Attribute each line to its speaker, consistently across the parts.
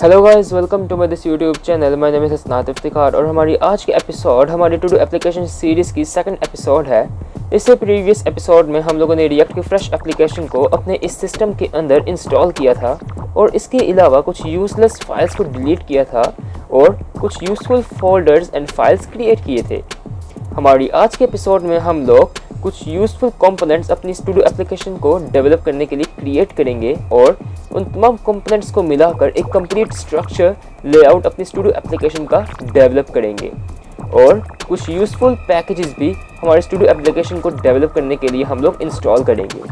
Speaker 1: Hello guys, welcome to my this YouTube channel. My name is Hasnat Iftikhar और हमारी आज के एपिसोड हमारे टू डू एप्लीकेशन सीरीज़ की सेकंड एपिसोड है। इससे प्रीवियस एपिसोड में हम लोगों ने रिएक्ट की फ्रेश एप्लीकेशन को अपने इस सिस्टम के अंदर इंस्टॉल किया था और इसके अलावा कुछ यूजलेस फाइल्स को डिलीट किया था और कुछ useful folders and files create किए थे। हमारी आज के एपिसोड में हम लोग कुछ यूजफुल कंपोनेंट्स अपनी टू डू एप्लीकेशन को डेवलप करने के लिए क्रिएट करेंगे और उन तमाम कंपोनेंट्स को मिलाकर एक कंप्लीट स्ट्रक्चर लेआउट अपनी टू डू एप्लीकेशन का डेवलप करेंगे और कुछ यूजफुल पैकेजेस भी हमारे टू डू एप्लीकेशन को डेवलप करने के लिए हम लोग इंस्टॉल करेंगे।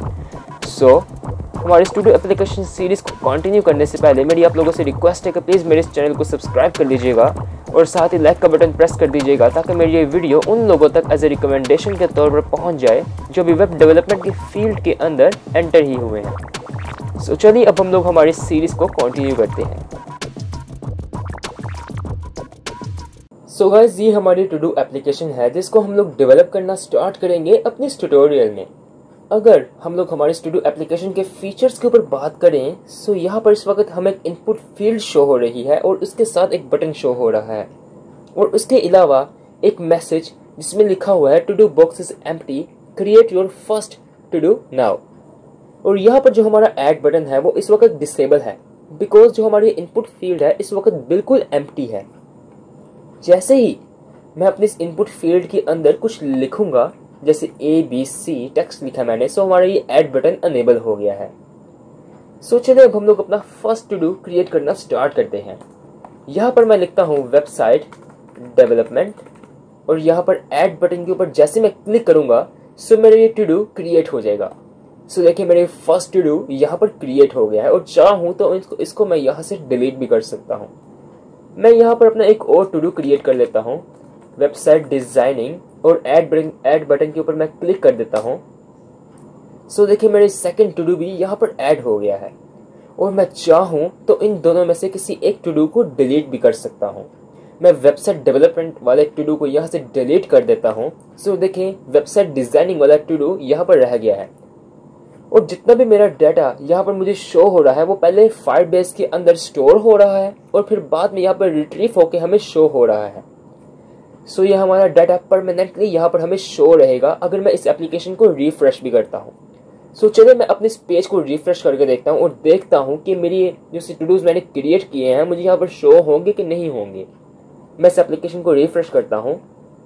Speaker 1: हमारी टू डू एप्लीकेशन सीरीज़ को कंटिन्यू करने से पहले मेरी आप लोगों से रिक्वेस्ट है कि प्लीज़ मेरे इस चैनल को सब्सक्राइब कर लीजिएगा और साथ ही लाइक का बटन प्रेस कर दीजिएगा ताकि मेरी ये वीडियो उन लोगों तक एज ए रिकमेंडेशन के तौर पर पहुंच जाए जो भी वेब डेवलपमेंट की फील्ड के अंदर एंटर ही हुए हैं। चलिए अब हम लोग हमारी सीरीज़ को कंटिन्यू करते हैं। गाइस, ये हमारी टू डू एप्लीकेशन है जिसको हम लोग डेवलप करना स्टार्ट करेंगे अपने इस ट्यूटोरियल में। अगर हम लोग हमारे टू डू एप्लीकेशन के फीचर्स के ऊपर बात करें तो यहाँ पर इस वक्त हमें एक इनपुट फील्ड शो हो रही है और उसके साथ एक बटन शो हो रहा है और उसके अलावा एक मैसेज जिसमें लिखा हुआ है to do box is empty, create your first to do now. और यहाँ पर जो हमारा ऐड बटन है वो इस वक्त डिसेबल है बिकॉज जो हमारी इनपुट फील्ड है इस वक्त बिल्कुल एम्प्टी है। जैसे ही मैं अपने इस इनपुट फील्ड के अंदर कुछ लिखूंगा, जैसे ABC टेक्स्ट लिखा मैंने, सो हमारा ये ऐड बटन अनेबल हो गया है। चलिए अब हम लोग अपना फर्स्ट टू डू क्रिएट करना स्टार्ट करते हैं। यहाँ पर मैं लिखता हूँ वेबसाइट डेवलपमेंट और यहाँ पर ऐड बटन के ऊपर जैसे मैं क्लिक करूंगा सो मेरा ये टू डू क्रिएट हो जाएगा। देखिए मेरे फर्स्ट टू डू यहाँ पर क्रिएट हो गया है और चाहूँ तो इसको मैं यहाँ से डिलीट भी कर सकता हूँ। मैं यहाँ पर अपना एक और टू डू क्रिएट कर लेता हूँ, वेबसाइट डिजाइनिंग, और ऐड बटन के ऊपर मैं क्लिक कर देता हूँ। देखिए मेरे सेकंड टू डू भी यहाँ पर ऐड हो गया है और मैं चाहूँ तो इन दोनों में से किसी एक टू डू को डिलीट भी कर सकता हूँ। मैं वेबसाइट डेवलपमेंट वाले टू डू को यहाँ से डिलीट कर देता हूँ। देखिए वेबसाइट डिजाइनिंग वाला टू डू यहाँ पर रह गया है और जितना भी मेरा डाटा यहाँ पर मुझे शो हो रहा है वो पहले फायरबेस के अंदर स्टोर हो रहा है और फिर बाद में यहाँ पर रिट्रीव होके हमें शो हो रहा है। ये हमारा डाटा परमानेंटली यहाँ पर हमें शो रहेगा अगर मैं इस एप्लीकेशन को रिफ्रेश भी करता हूँ। चलिए मैं अपने इस पेज को रिफ्रेश करके देखता हूँ और देखता हूँ कि मेरी जो टू डूज मैंने क्रिएट किए हैं मुझे यहाँ पर शो होंगे कि नहीं होंगे। मैं इस एप्लीकेशन को रिफ्रेश करता हूँ।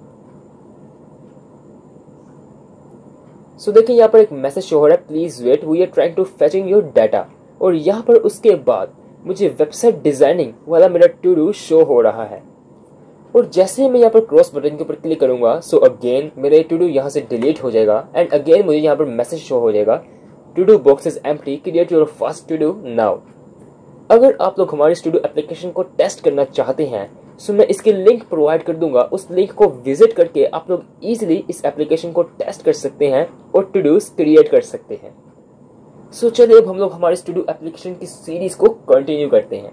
Speaker 1: देखिए यहाँ पर एक मैसेज शो हो रहा है, please wait, we are trying to fetching your data. और यहाँ पर उसके बाद मुझे वेबसाइट डिजाइनिंग वाला मेरा टू डू शो हो रहा है और जैसे ही मैं यहाँ पर क्रॉस बटन के ऊपर क्लिक करूंगा अगेन मेरा टू डू यहाँ से डिलीट हो जाएगा एंड अगेन मुझे यहाँ पर मैसेज शो हो जाएगा, to do box is empty, create your first to do now. अगर आप लोग हमारी टू डू एप्लीकेशन को टेस्ट करना चाहते हैं मैं इसकी लिंक प्रोवाइड कर दूंगा। उस लिंक को विजिट करके आप लोग इजीली इस एप्लीकेशन को टेस्ट कर सकते हैं और टू डूज क्रिएट कर सकते हैं। चलिए अब हम लोग हमारे टू डू एप्लीकेशन की सीरीज को कंटिन्यू करते हैं।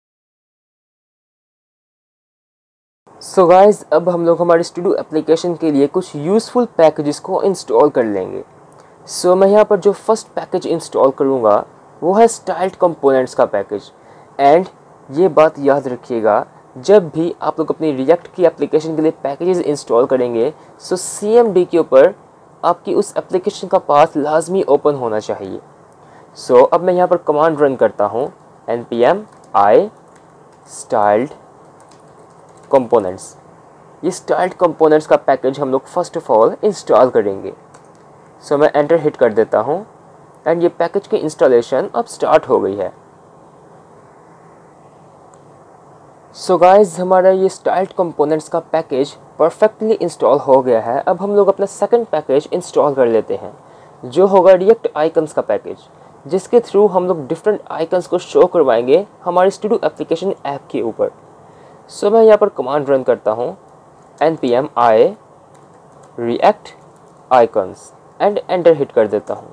Speaker 1: गाइस, अब हम लोग हमारे टू डू एप्लीकेशन के लिए कुछ यूजफुल पैकेजेस को इंस्टॉल कर लेंगे। मैं यहाँ पर जो फर्स्ट पैकेज इंस्टॉल करूँगा वो है स्टाइल्ड कंपोनेंट्स का पैकेज। एंड ये बात याद रखिएगा, जब भी आप लोग अपनी रिएक्ट की एप्लीकेशन के लिए पैकेजेस इंस्टॉल करेंगे CMD के ऊपर आपकी उस एप्लीकेशन का पाथ लाजमी ओपन होना चाहिए। अब मैं यहाँ पर कमांड रन करता हूँ npm i styled components। ये स्टाइल्ड कंपोनेंट्स का पैकेज हम लोग फर्स्ट ऑफ ऑल इंस्टॉल करेंगे। मैं एंटर हिट कर देता हूँ एंड ये पैकेज की इंस्टॉलेशन अब स्टार्ट हो गई है। गाइस, हमारा ये स्टाइल्ड कंपोनेंट्स का पैकेज परफेक्टली इंस्टॉल हो गया है। अब हम लोग अपना सेकंड पैकेज इंस्टॉल कर लेते हैं जो होगा रिएक्ट आइकन्स का पैकेज, जिसके थ्रू हम लोग डिफरेंट आइकन्स को शो करवाएंगे हमारी टू डू एप्लीकेशन ऐप के ऊपर। मैं यहाँ पर कमांड रन करता हूँ npm i react icons and enter hit कर देता हूँ।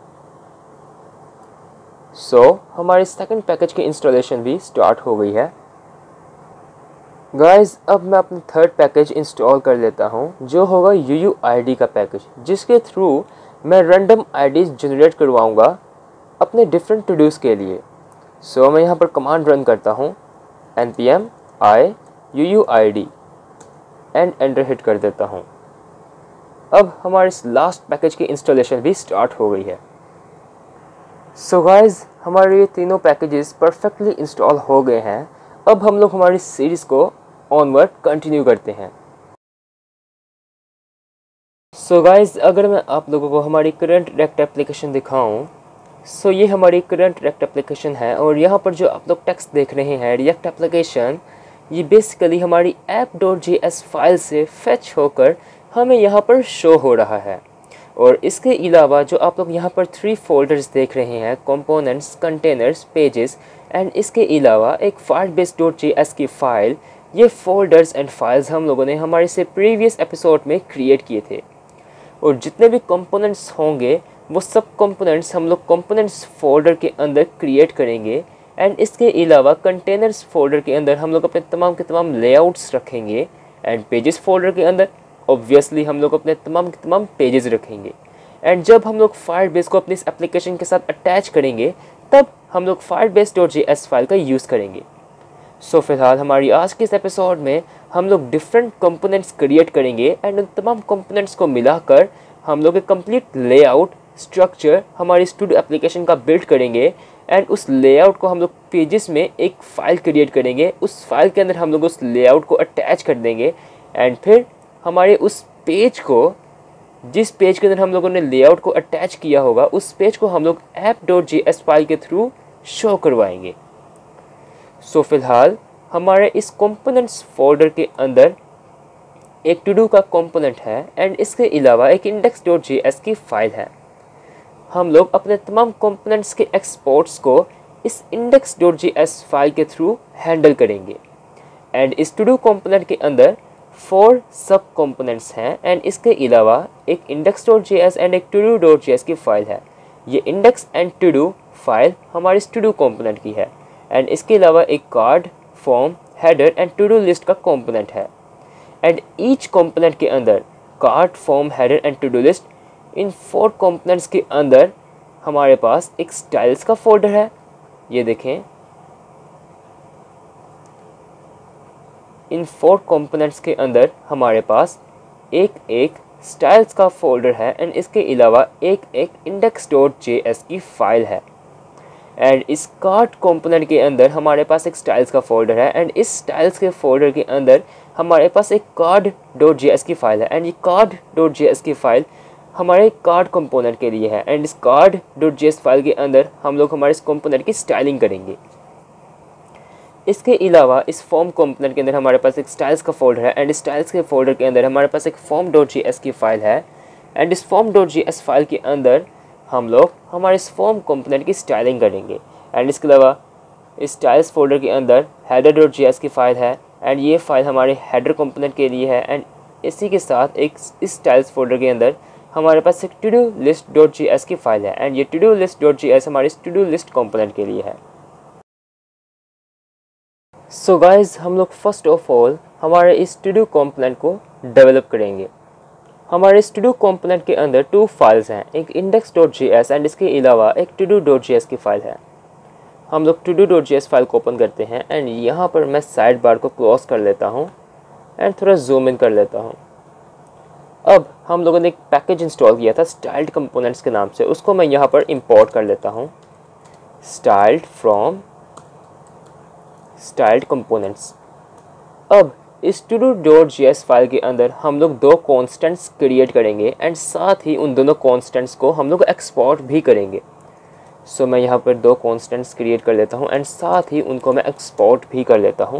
Speaker 1: हमारे सेकंड पैकेज की इंस्टॉलेशन भी स्टार्ट हो गई है। गाइस, अब मैं अपना थर्ड पैकेज इंस्टॉल कर लेता हूँ जो होगा UUID का पैकेज, जिसके थ्रू मैं रैंडम IDs जनरेट करवाऊँगा अपने डिफरेंट टू डूज़ के लिए। मैं यहाँ पर कमांड रन करता हूँ npm i uuid and enter hit कर देता हूँ। अब हमारे इस लास्ट पैकेज की इंस्टॉलेशन भी स्टार्ट हो गई है। सो गाइज, हमारे ये तीनों पैकेजेस परफेक्टली इंस्टॉल हो गए हैं। अब हम लोग हमारी सीरीज़ को ऑनवर्ड कंटिन्यू करते हैं। सो गाइज, अगर मैं आप लोगों को हमारी करंट रिएक्ट एप्लीकेशन दिखाऊं, सो ये हमारी करंट रिएक्ट एप्लीकेशन है और यहाँ पर जो आप लोग टेक्स्ट देख रहे हैं रिएक्ट एप्लीकेशन, ये बेसिकली हमारी app.js फाइल से फेच होकर हमें यहाँ पर शो हो रहा है। और इसके अलावा जो आप लोग यहाँ पर 3 फोल्डर्स देख रहे हैं, कंपोनेंट्स, कंटेनर्स, पेजेस एंड इसके अलावा एक firebase.js की फ़ाइल, ये फोल्डर्स एंड फाइल्स हम लोगों ने हमारे से प्रीवियस एपिसोड में क्रिएट किए थे। और जितने भी कंपोनेंट्स होंगे वो सब कंपोनेंट्स हम लोग कंपोनेंट्स फोल्डर के अंदर क्रिएट करेंगे। एंड इसके अलावा कंटेनर्स फोल्डर के अंदर हम लोग अपने तमाम के तमाम लेआउट्स रखेंगे। एंड पेजेस फोल्डर के अंदर ऑब्वियसली हम लोग अपने तमाम के तमाम पेजेस रखेंगे। एंड जब हम लोग फायरबेस को अपनी इस एप्लीकेशन के साथ अटैच करेंगे तब हम लोग firebase.js फाइल का यूज़ करेंगे। सो फिलहाल हमारी आज के इस एपिसोड में हम लोग डिफरेंट कंपोनेंट्स क्रिएट करेंगे एंड उन तमाम कंपोनेंट्स को मिलाकर हम लोग एक कंप्लीट लेआउट स्ट्रक्चर हमारी स्टूडियो एप्लीकेशन का बिल्ड करेंगे। एंड उस लेआउट को हम लोग पेजेस में एक फ़ाइल क्रिएट करेंगे, उस फाइल के अंदर हम लोग उस लेआउट को अटैच कर देंगे। एंड फिर हमारे उस पेज को, जिस पेज के अंदर हम लोगों ने लेआउट को अटैच किया होगा, उस पेज को हम लोग app.js फाइल के थ्रू शो करवाएंगे। सो फिलहाल हमारे इस कंपोनेंट्स फोल्डर के अंदर एक टू डू का कंपोनेंट है एंड इसके अलावा एक index.js की फ़ाइल है। हम लोग अपने तमाम कंपोनेंट्स के एक्सपोर्ट्स को इस index.js फाइल के थ्रू हैंडल करेंगे। एंड इस टू डू कंपोनेंट के अंदर 4 सब कंपोनेंट्स हैं एंड इसके अलावा एक index.js एंड एक todo.js की फ़ाइल है। ये index and to do file हमारे इस to do कंपोनेंट की है। एंड इसके अलावा एक card, form, header and to do list का कंपोनेंट है। एंड ईच कंपोनेंट के अंदर card, form, header and to do list, इन 4 कंपोनेंट्स के अंदर हमारे पास एक स्टाइल्स का फोल्डर है। ये देखें, इन 4 कंपोनेंट्स के अंदर हमारे पास एक स्टाइल्स का फोल्डर है एंड इसके अलावा एक index.js की फ़ाइल है। एंड इस कार्ड कंपोनेंट के अंदर हमारे पास एक स्टाइल्स का फोल्डर है एंड इस स्टाइल्स के फोल्डर के अंदर हमारे पास एक card.js की फ़ाइल है। एंड ये card.js की फ़ाइल हमारे कार्ड कंपोनेंट के लिए है। एंड इस card.js फाइल के अंदर हम लोग हमारे इस कंपोनेंट की स्टाइलिंग करेंगे। इसके अलावा इस फॉर्म कंपोनेंट के अंदर हमारे पास एक स्टाइल्स का फोल्डर है एंड स्टाइल्स के फोल्डर के अंदर हमारे पास एक form.js की फ़ाइल है। एंड इस form.js फाइल के अंदर हम लोग हमारे इस फॉर्म कंपोनेंट की स्टाइलिंग करेंगे। एंड इसके अलावा इस स्टाइल्स फोल्डर के अंदर header.js की फ़ाइल है एंड ये फ़ाइल हमारे हेडर कंपोनेंट के लिए है। एंड इसी के साथ एक इस स्टाइल्स फोल्डर के अंदर हमारे पास एक to do list.js की फ़ाइल है एंड ये to do list.js हमारी to do लिस्ट कंपोनेंट के लिए है। सो गाइज, हम लोग फर्स्ट ऑफ ऑल हमारे इस to do कंपोनेंट को डेवलप करेंगे। हमारे इस to do कंपोनेंट के अंदर 2 फाइल्स हैं, एक index.js एंड इसके अलावा एक to do.js की फ़ाइल है। हम लोग to do.js फाइल को ओपन करते हैं एंड यहाँ पर मैं साइड बार को क्लोज कर लेता हूँ एंड थोड़ा जूम इन कर लेता हूँ। अब हम लोगों ने एक पैकेज इंस्टॉल किया था स्टाइल्ड कंपोनेंट्स के नाम से, उसको मैं यहाँ पर इंपोर्ट कर लेता हूँ, स्टाइल्ड फ्रॉम स्टाइल्ड कंपोनेंट्स। अब इस todo.js फाइल के अंदर हम लोग 2 कॉन्स्टेंट्स क्रिएट करेंगे एंड साथ ही उन दोनों कॉन्स्टेंट्स को हम लोग एक्सपोर्ट भी करेंगे। सो मैं यहाँ पर 2 कॉन्स्टेंट्स क्रिएट कर लेता हूँ एंड साथ ही उनको मैं एक्सपोर्ट भी कर लेता हूँ।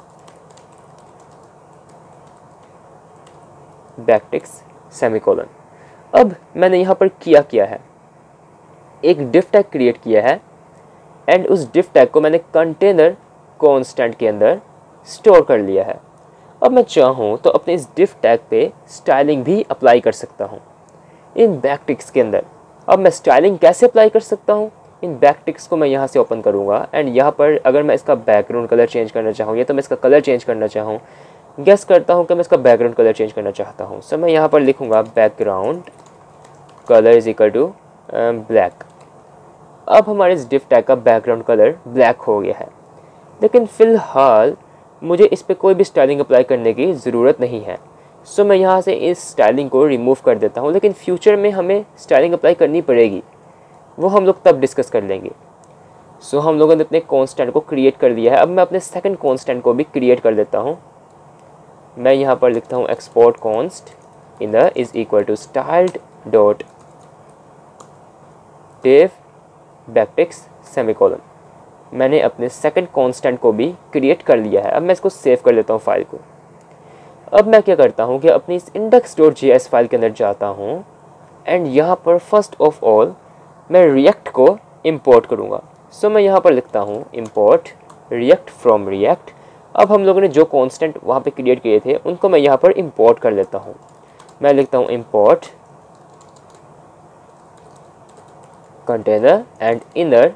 Speaker 1: Backticks semicolon. अब मैंने यहाँ पर किया है, एक div टैग क्रिएट किया है एंड उस div टैग को मैंने कंटेनर कॉन्स्टेंट के अंदर स्टोर कर लिया है। अब मैं चाहूँ तो अपने इस div टैग पे स्टाइलिंग भी अप्लाई कर सकता हूँ इन बैकटिक्स के अंदर। अब मैं स्टाइलिंग कैसे अप्लाई कर सकता हूँ, इन बैकटिक्स को मैं यहाँ से ओपन करूँगा एंड यहाँ पर अगर मैं इसका बैकग्राउंड कलर चेंज करना चाहूँ या तो मैं इसका कलर चेंज करना चाहूँ, गेस करता हूँ कि मैं इसका बैकग्राउंड कलर चेंज करना चाहता हूँ। सो मैं यहाँ पर लिखूँगा background colour is equal to black. अब हमारे इस div टैग का बैकग्राउंड कलर ब्लैक हो गया है लेकिन फ़िलहाल मुझे इस पे कोई भी स्टाइलिंग अप्लाई करने की ज़रूरत नहीं है। सो मैं यहाँ से इस स्टाइलिंग को रिमूव कर देता हूँ, लेकिन फ्यूचर में हमें स्टाइलिंग अप्लाई करनी पड़ेगी, वो हम लोग तब डिस्कस कर लेंगे। सो हम लोगों ने अपने कॉन्स्टेंट को क्रिएट कर दिया है। अब मैं अपने सेकंड कॉन्स्टेंट को भी क्रिएट कर देता हूँ। मैं यहाँ पर लिखता हूँ export const inner is equal to styled dot div backticks semicolon. मैंने अपने सेकंड कांस्टेंट को भी क्रिएट कर लिया है। अब मैं इसको सेव कर लेता हूँ फाइल को। अब मैं क्या करता हूँ कि अपनी इस index.js फाइल के अंदर जाता हूँ एंड यहाँ पर फर्स्ट ऑफ ऑल मैं रिएक्ट को इंपोर्ट करूँगा। सो मैं यहाँ पर लिखता हूँ इंपोर्ट रिएक्ट फ्रॉम रिएक्ट। अब हम लोगों ने जो कांस्टेंट वहाँ पे क्रिएट किए थे उनको मैं यहाँ पर इंपोर्ट कर लेता हूँ। मैं लिखता हूँ import container and inner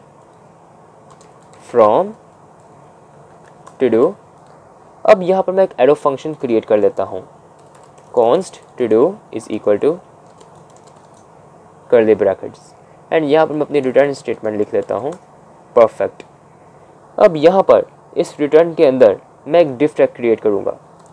Speaker 1: from to do. अब यहाँ पर मैं एक एरो फंक्शन क्रिएट कर लेता हूँ। Const to do is equal to curly brackets and यहाँ पर मैं अपनी रिटर्न स्टेटमेंट लिख लेता हूँ। परफेक्ट। अब यहाँ पर इस रिटर्न के अंदर मैं एक डिफ टैग क्रिएट करूँगा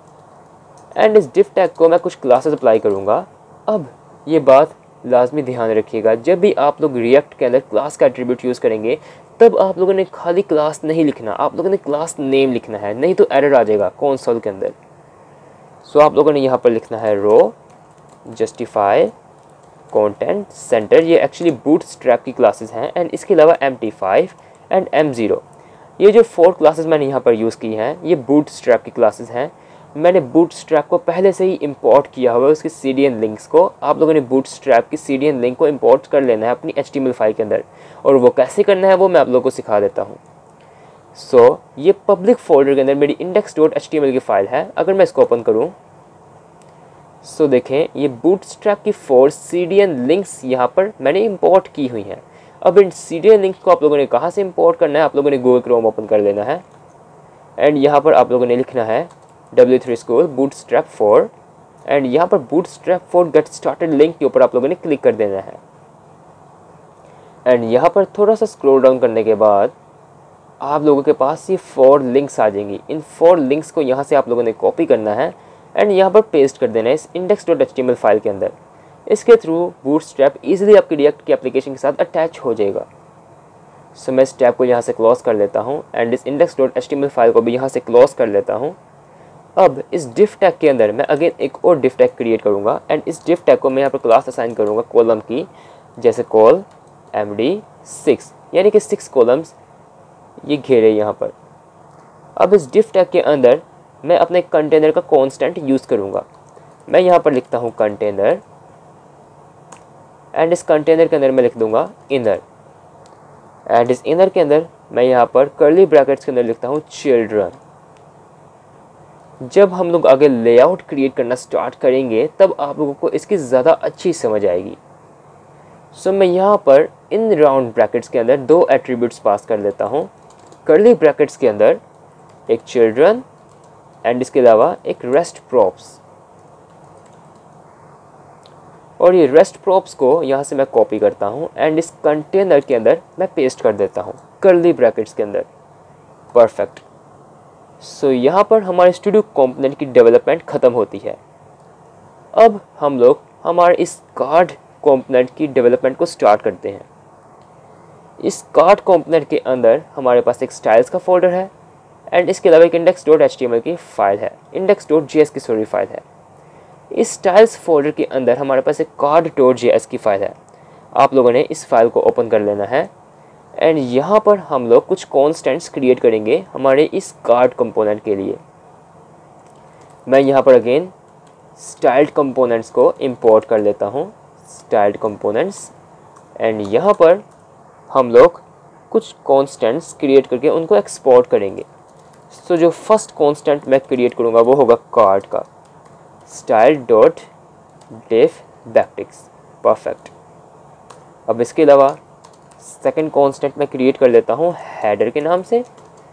Speaker 1: एंड इस डिफ टैग को मैं कुछ क्लासेस अप्लाई करूँगा। अब ये बात लाजमी ध्यान रखिएगा, जब भी आप लोग रिएक्ट के अंदर क्लास का एट्रीब्यूट यूज़ करेंगे तब आप लोगों ने खाली क्लास नहीं लिखना, आप लोगों ने क्लास नेम लिखना है, नहीं तो एरर आ जाएगा कंसोल के अंदर। सो आप लोगों ने यहाँ पर लिखना है रो जस्टिफाई कंटेंट सेंटर। ये एक्चुअली बूटस्ट्रैप की क्लासेस हैं एंड इसके अलावा MT5 एंड M0। ये जो 4 क्लासेस मैंने यहाँ पर यूज़ की हैं ये बूटस्ट्रैप की क्लासेस हैं। मैंने बूटस्ट्रैप को पहले से ही इंपोर्ट किया हुआ है, उसकी CDN लिंक्स को। आप लोगों ने बूटस्ट्रैप की CDN लिंक को इंपोर्ट कर लेना है अपनी HTML फाइल के अंदर, और वो कैसे करना है वो मैं आप लोगों को सिखा देता हूँ। सो ये पब्लिक फोल्डर के अंदर मेरी index.html की फ़ाइल है। अगर मैं इसको ओपन करूँ सो देखें ये बूटस्ट्रैप की 4 CDN लिंक्स यहाँ पर मैंने इंपोर्ट की हुई हैं। अब इन CDN लिंक्स को आप लोगों ने कहाँ से इंपोर्ट करना है, आप लोगों ने गूगल क्रोम ओपन कर लेना है एंड यहाँ पर आप लोगों ने लिखना है W3 School Bootstrap 4 एंड यहाँ पर Bootstrap 4 गेट स्टार्टेड लिंक के ऊपर आप लोगों ने क्लिक कर देना है। एंड यहाँ पर थोड़ा सा स्क्रॉल डाउन करने के बाद आप लोगों के पास ये 4 लिंक्स आ जाएंगी। इन 4 लिंक्स को यहाँ से आप लोगों ने कॉपी करना है एंड यहाँ पर पेस्ट कर देना है इस index.html फाइल के अंदर। इसके थ्रू Bootstrap ईजिली आपकी रिएक्ट की एप्लीकेशन के साथ अटैच हो जाएगा। सो मैं इस टैब को यहाँ से क्लोज कर लेता हूँ एंड इस index.html फाइल को भी यहाँ से क्लोज कर लेता हूँ। अब इस डिफ टैग के अंदर मैं अगेन एक और डिफ टैग क्रिएट करूँगा एंड इस डिफ टैग को मैं यहाँ पर क्लास असाइन करूँगा कॉलम की, जैसे कॉल MD6, यानी कि 6 कॉलम्स ये घेरे यहाँ पर। अब इस डिफ टैग के अंदर मैं अपने कंटेनर का कांस्टेंट यूज़ करूँगा। मैं यहाँ पर लिखता हूँ कंटेनर एंड इस कंटेनर के अंदर मैं लिख दूँगा इनर एंड इस इनर के अंदर मैं यहाँ पर कर्ली ब्रैकेट्स के अंदर लिखता हूँ चिल्ड्रन। जब हम लोग आगे लेआउट क्रिएट करना स्टार्ट करेंगे तब आप लोगों को इसकी ज़्यादा अच्छी समझ आएगी। सो मैं यहाँ पर इन राउंड ब्रैकेट्स के अंदर 2 एट्रीब्यूट्स पास कर लेता हूँ। कर्ली ब्रैकेट्स के अंदर एक चिल्ड्रन एंड इसके अलावा एक रेस्ट प्रॉप्स, और ये रेस्ट प्रॉप्स को यहाँ से मैं कॉपी करता हूँ एंड इस कंटेनर के अंदर मैं पेस्ट कर देता हूँ कर्ली ब्रैकेट्स के अंदर। परफेक्ट। सो यहाँ पर हमारे स्टूडियो कंपोनेंट की डेवलपमेंट ख़त्म होती है। अब हम लोग हमारे इस कार्ड कंपोनेंट की डेवलपमेंट को स्टार्ट करते हैं। इस कार्ड कंपोनेंट के अंदर हमारे पास एक स्टाइल्स का फोल्डर है एंड इसके अलावा एक index.html की फ़ाइल है, index.js की सॉरी फाइल है। इस स्टाइल्स फोल्डर के अंदर हमारे पास एक card.js की फ़ाइल है। आप लोगों ने इस फाइल को ओपन कर लेना है एंड यहाँ पर हम लोग कुछ कॉन्स्टेंट्स क्रिएट करेंगे हमारे इस कार्ड कंपोनेंट के लिए। मैं यहाँ पर अगेन स्टाइल्ड कंपोनेंट्स को इंपोर्ट कर लेता हूँ, स्टाइल्ड कंपोनेंट्स, एंड यहाँ पर हम लोग कुछ कॉन्स्टेंट्स क्रिएट करके उनको एक्सपोर्ट करेंगे। सो जो फर्स्ट कॉन्स्टेंट मैं क्रिएट करूँगा वो होगा कार्ड का, style.div बैकटिक्स। परफेक्ट। अब इसके अलावा सेकंड कांस्टेंट मैं क्रिएट कर लेता हूँ हेडर के नाम से,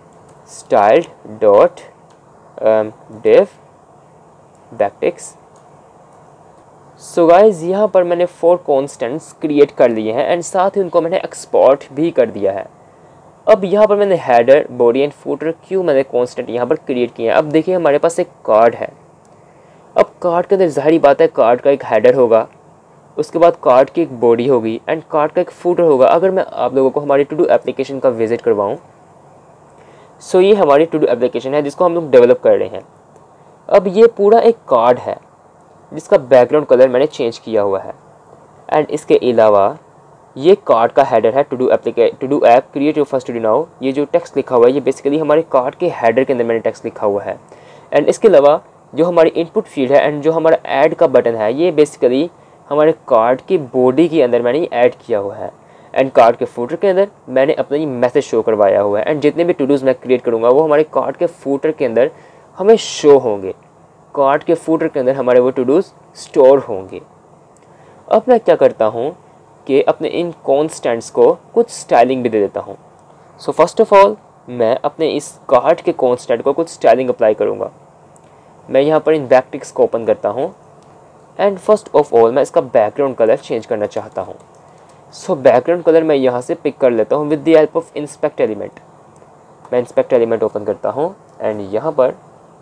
Speaker 1: style.div बैकटिक्स। सो गाइज यहाँ पर मैंने 4 कांस्टेंट्स क्रिएट कर लिए हैं एंड साथ ही उनको मैंने एक्सपोर्ट भी कर दिया है। अब यहाँ पर मैंने हेडर, बॉडी एंड फुटर क्यों मैंने कांस्टेंट यहाँ पर क्रिएट किया है। अब देखिए हमारे पास एक कार्ड है। अब कार्ड के अंदर ज़ाहिर बात है कार्ड का एक हेडर होगा, उसके बाद कार्ड की एक बॉडी होगी एंड कार्ड का एक फुटर होगा। अगर मैं आप लोगों को हमारी टू डू एप्लीकेशन का विजिट करवाऊँ, सो ये हमारी टू डू एप्लीकेशन है जिसको हम लोग डेवलप कर रहे हैं। अब ये पूरा एक कार्ड है जिसका बैकग्राउंड कलर मैंने चेंज किया हुआ है एंड इसके अलावा ये कार्ड का हेडर है to do app create your first to do now. ये जो टेक्स्ट लिखा हुआ है ये बेसिकली हमारे कार्ड के हेडर के अंदर मैंने टेक्स्ट लिखा हुआ है एंड इसके अलावा जो हमारी इनपुट फील्ड है एंड जो हमारा ऐड का बटन है ये बेसिकली हमारे कार्ड की बॉडी के अंदर मैंने ऐड किया हुआ है एंड कार्ड के फुटर के अंदर मैंने अपना ये मैसेज शो करवाया हुआ है एंड जितने भी टू डूज़ मैं क्रिएट करूँगा वो हमारे कार्ड के फुटर के अंदर हमें शो होंगे। कार्ड के फुटर के अंदर हमारे वो टू डूज़ स्टोर होंगे। अब मैं क्या करता हूँ कि अपने इन कॉन्स्टेंट्स को कुछ स्टाइलिंग भी दे देता हूँ। सो फर्स्ट ऑफ ऑल मैं अपने इस कार्ड के कॉन्स्टेंट को कुछ स्टाइलिंग अप्लाई करूँगा। मैं यहाँ पर इन बैकटिक्स को ओपन करता हूँ एंड फर्स्ट ऑफ ऑल मैं इसका बैकग्राउंड कलर चेंज करना चाहता हूँ। सो बैकग्राउंड कलर मैं यहाँ से पिक कर लेता हूँ with the help of inspect element. मैं इंस्पेक्ट एलिमेंट ओपन करता हूँ एंड यहाँ पर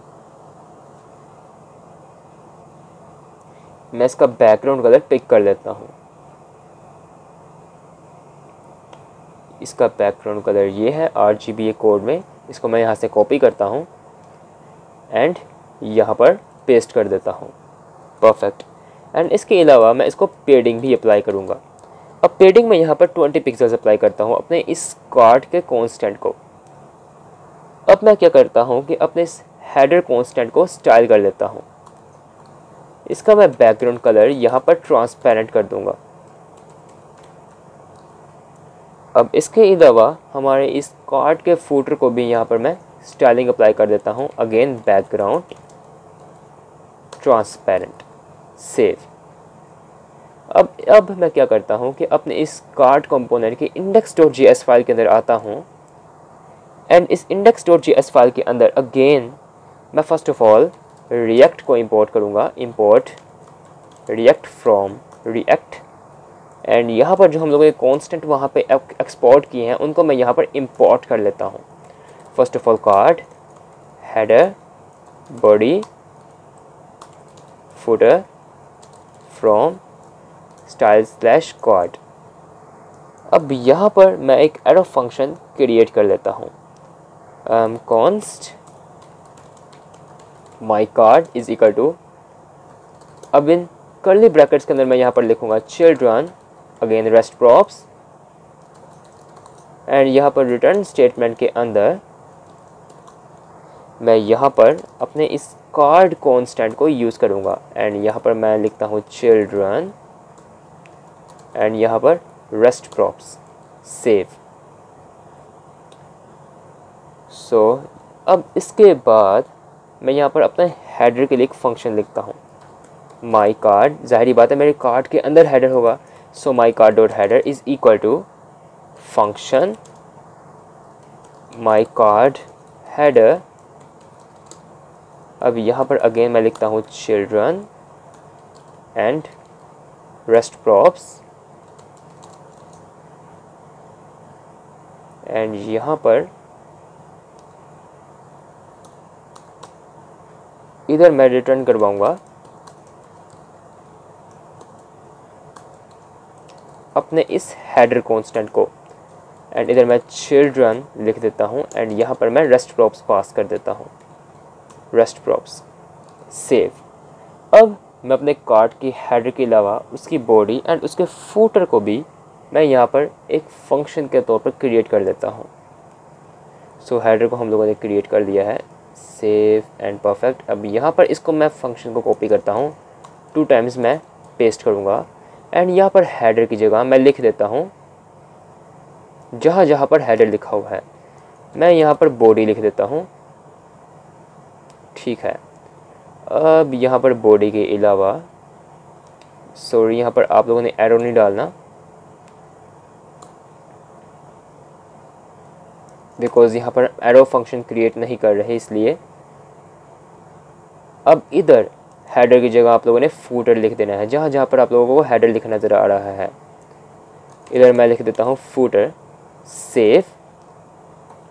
Speaker 1: मैं इसका बैकग्राउंड कलर पिक कर लेता हूँ। इसका बैकग्राउंड कलर ये है RGBA कोड में। इसको मैं यहाँ से कॉपी करता हूँ एंड यहाँ पर पेस्ट कर देता हूँ। परफेक्ट। एंड इसके अलावा मैं इसको पेडिंग भी अप्लाई करूँगा। अब पेडिंग में यहाँ पर 20 पिक्सल्स अप्लाई करता हूँ अपने इस कार्ड के कांस्टेंट को। अब मैं क्या करता हूँ कि अपने इस हेडर कांस्टेंट को स्टाइल कर लेता हूँ। इसका मैं बैकग्राउंड कलर यहाँ पर ट्रांसपेरेंट कर दूँगा। अब इसके अलावा हमारे इस कार्ड के फुटर को भी यहाँ पर मैं स्टाइलिंग अप्लाई कर देता हूँ। Again background transparent, save. अब मैं क्या करता हूँ कि अपने इस कार्ड कंपोनेंट की index.js फाइल के अंदर आता हूँ एंड इस index.js फाइल के अंदर अगेन मैं फर्स्ट ऑफ ऑल रिएक्ट को इंपोर्ट करूँगा। Import React from React and यहाँ पर जो हम लोगों ने कॉन्स्टेंट वहाँ पे एक्सपोर्ट किए हैं उनको मैं यहाँ पर इंपोर्ट कर लेता हूँ। First of all card, header, body, footer from style/कार्ड। अब यहाँ पर मैं एक एरो फंक्शन क्रिएट कर लेता हूँ। Const my card is equal to, अब इन कर्ली ब्रैकेट्स के अंदर मैं यहाँ पर लिखूँगा children, again rest props and यहाँ पर रिटर्न स्टेटमेंट के अंदर मैं यहाँ पर अपने इस कार्ड कॉन्स्टेंट को यूज़ करूँगा एंड यहाँ पर मैं लिखता हूँ चिल्ड्रन एंड यहाँ पर रेस्ट प्रॉप्स, सेव। सो अब इसके बाद मैं यहाँ पर अपने हेडर के लिए एक फंक्शन लिखता हूँ। माई कार्ड, ज़ाहिर बात है मेरे कार्ड के अंदर हेडर होगा। So my card dot header is equal to function my card header. अब यहाँ पर अगेन मैं लिखता हूँ children and rest props and यहाँ पर इधर मैं रिटर्न करवाऊँगा अपने इस हेडर कांस्टेंट को एंड इधर मैं चिल्ड्रन लिख देता हूँ एंड यहाँ पर मैं रेस्ट प्रॉप्स पास कर देता हूँ, रेस्ट प्रॉप्स, सेव। अब मैं अपने कार्ड की हेडर के अलावा उसकी बॉडी एंड उसके फुटर को भी मैं यहाँ पर एक फंक्शन के तौर पर क्रिएट कर देता हूँ। सो हेडर को हम लोगों ने क्रिएट कर दिया है, सेव एंड परफेक्ट। अब यहाँ पर इसको मैं फंक्शन को कॉपी करता हूँ, 2 टाइम्स मैं पेस्ट करूँगा एंड यहाँ पर हेडर की जगह मैं लिख देता हूँ जहाँ जहाँ पर हेडर लिखा हुआ है मैं यहाँ पर बॉडी लिख देता हूँ। ठीक है। अब यहाँ पर बॉडी के अलावा, सॉरी यहाँ पर आप लोगों ने एरो नहीं डालना बिकॉज यहाँ पर एरो फंक्शन क्रिएट नहीं कर रहे इसलिए। अब इधर हेडर की जगह आप लोगों ने फुटर लिख देना है। जहाँ जहाँ पर आप लोगों को हेडर लिखना नज़र आ रहा है इधर मैं लिख देता हूँ फुटर, सेव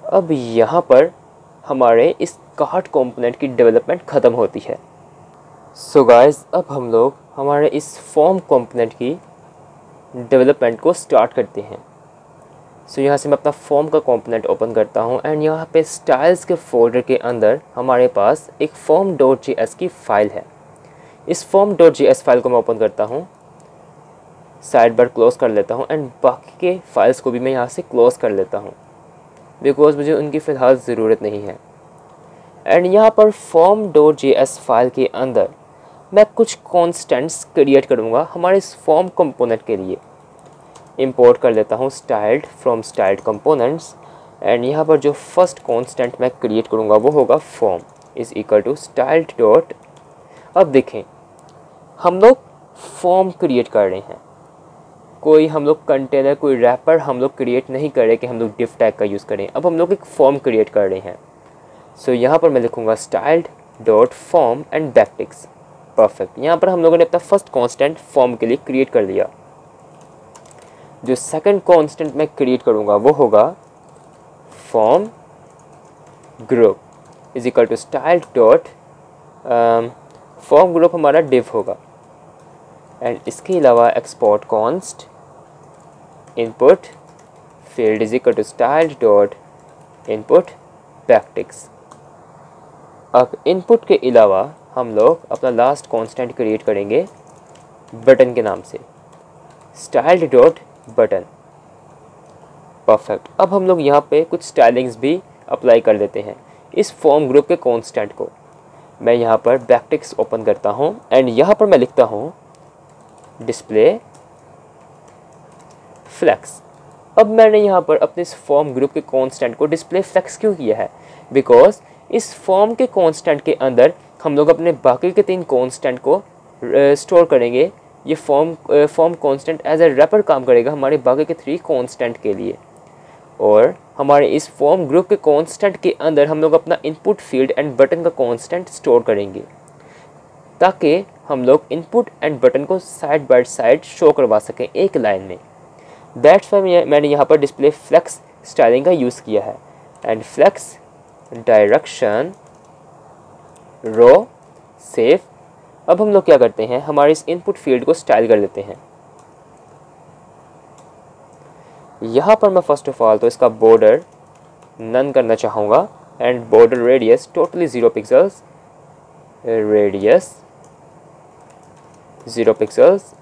Speaker 1: अब यहाँ पर हमारे इस कार्ड कंपोनेंट की डेवलपमेंट ख़त्म होती है। सो गाइस, अब हम लोग हमारे इस फॉर्म कंपोनेंट की डेवलपमेंट को स्टार्ट करते हैं। सो यहाँ से मैं अपना फॉर्म का कंपोनेंट ओपन करता हूँ एंड यहाँ पे स्टाइल्स के फोल्डर के अंदर हमारे पास एक form.js की फ़ाइल है। इस form.js फाइल को मैं ओपन करता हूँ, साइड बार क्लोज़ कर लेता हूँ एंड बाकी के फाइल्स को भी मैं यहाँ से क्लोज़ कर लेता हूँ बिकॉज मुझे उनकी फ़िलहाल ज़रूरत नहीं है। एंड यहाँ पर form.js फाइल के अंदर मैं कुछ कॉन्स्टेंट्स क्रिएट करूँगा हमारे इस फॉर्म कंपोनेंट के लिए। इंपोर्ट कर लेता हूँ styled from styled components and यहाँ पर जो फर्स्ट कांस्टेंट मैं क्रिएट करूँगा वो होगा form is equal to styled dot. अब देखें, हम लोग फॉर्म क्रिएट कर रहे हैं, कोई हम लोग कंटेनर कोई रैपर हम लोग क्रिएट नहीं कर रहे कि हम लोग डिफ टैग का यूज़ करें। अब हम लोग एक फॉर्म क्रिएट कर रहे हैं। सो यहाँ पर मैं लिखूँगा styled dot form and backticks. Perfect. यहाँ पर हम लोगों ने अपना फर्स्ट कांस्टेंट फॉर्म के लिए क्रिएट कर लिया। जो सेकंड कांस्टेंट मैं क्रिएट करूँगा वो होगा form group is equal to styled dot form group हमारा डिव होगा एंड इसके अलावा export const input field is equal to styled dot input backticks. अब इनपुट के अलावा हम लोग अपना लास्ट कांस्टेंट क्रिएट करेंगे बटन के नाम से, स्टाइल्ड डॉट बटन। परफेक्ट। अब हम लोग यहाँ पे कुछ स्टाइलिंग्स भी अप्लाई कर लेते हैं इस फॉर्म ग्रुप के कांस्टेंट को। मैं यहाँ पर बैकटिक्स ओपन करता हूँ एंड यहाँ पर मैं लिखता हूँ डिस्प्ले फ्लेक्स। अब मैंने यहाँ पर अपने इस फॉर्म ग्रुप के कांस्टेंट को डिस्प्ले फ्लेक्स क्यों किया है? बिकॉज इस फॉर्म के कांस्टेंट के अंदर हम लोग अपने बाकी के 3 कांस्टेंट को स्टोर करेंगे। ये form constant as a wrapper काम करेगा हमारे बाकी के 3 कांस्टेंट के लिए, और हमारे इस फॉर्म ग्रुप के कांस्टेंट के अंदर हम लोग अपना इनपुट फील्ड एंड बटन का कांस्टेंट स्टोर करेंगे ताकि हम लोग इनपुट एंड बटन को साइड बाय साइड शो करवा सकें एक लाइन में। दैट्स वाई मैंने यहाँ पर डिस्प्ले फ्लेक्स स्टाइलिंग का यूज़ किया है and flex direction row safe. अब हम लोग क्या करते हैं, हमारे इस इनपुट फील्ड को स्टाइल कर लेते हैं। यहाँ पर मैं फर्स्ट ऑफ ऑल तो इसका बॉर्डर नन करना चाहूँगा and border radius totally 0 pixels, radius 0 pixels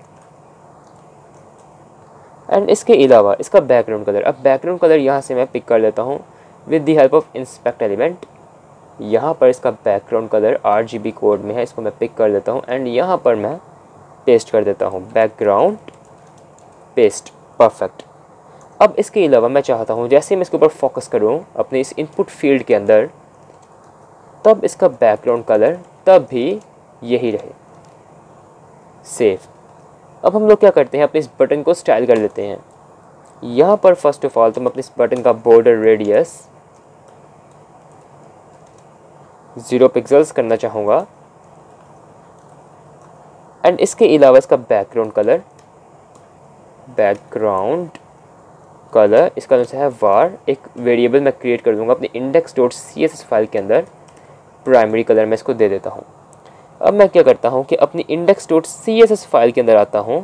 Speaker 1: and इसके अलावा इसका बैकग्राउंड कलर। अब बैकग्राउंड कलर यहाँ से मैं पिक कर लेता हूँ with the help of inspect element. यहाँ पर इसका बैकग्राउंड कलर RGB कोड में है, इसको मैं पिक कर लेता हूँ एंड यहाँ पर मैं पेस्ट कर देता हूँ बैकग्राउंड पेस्ट। परफेक्ट। अब इसके अलावा मैं चाहता हूँ जैसे मैं इसके ऊपर फोकस करूँ अपने इस इनपुट फील्ड के अंदर, तब इसका बैकग्राउंड कलर तब भी यही रहे, सेफ। अब हम लोग क्या करते हैं, अपने इस बटन को स्टाइल कर लेते हैं। यहाँ पर फर्स्ट ऑफ ऑल तो मैं अपने इस बटन का बॉर्डर रेडियस 0 पिक्सल्स करना चाहूँगा एंड इसके अलावा इसका बैकग्राउंड कलर इसका नाम से है var। एक वेरिएबल मैं क्रिएट कर दूँगा अपनी index.css फाइल के अंदर, प्राइमरी कलर मैं इसको दे देता हूँ। अब मैं क्या करता हूँ कि अपनी index.css फाइल के अंदर आता हूँ,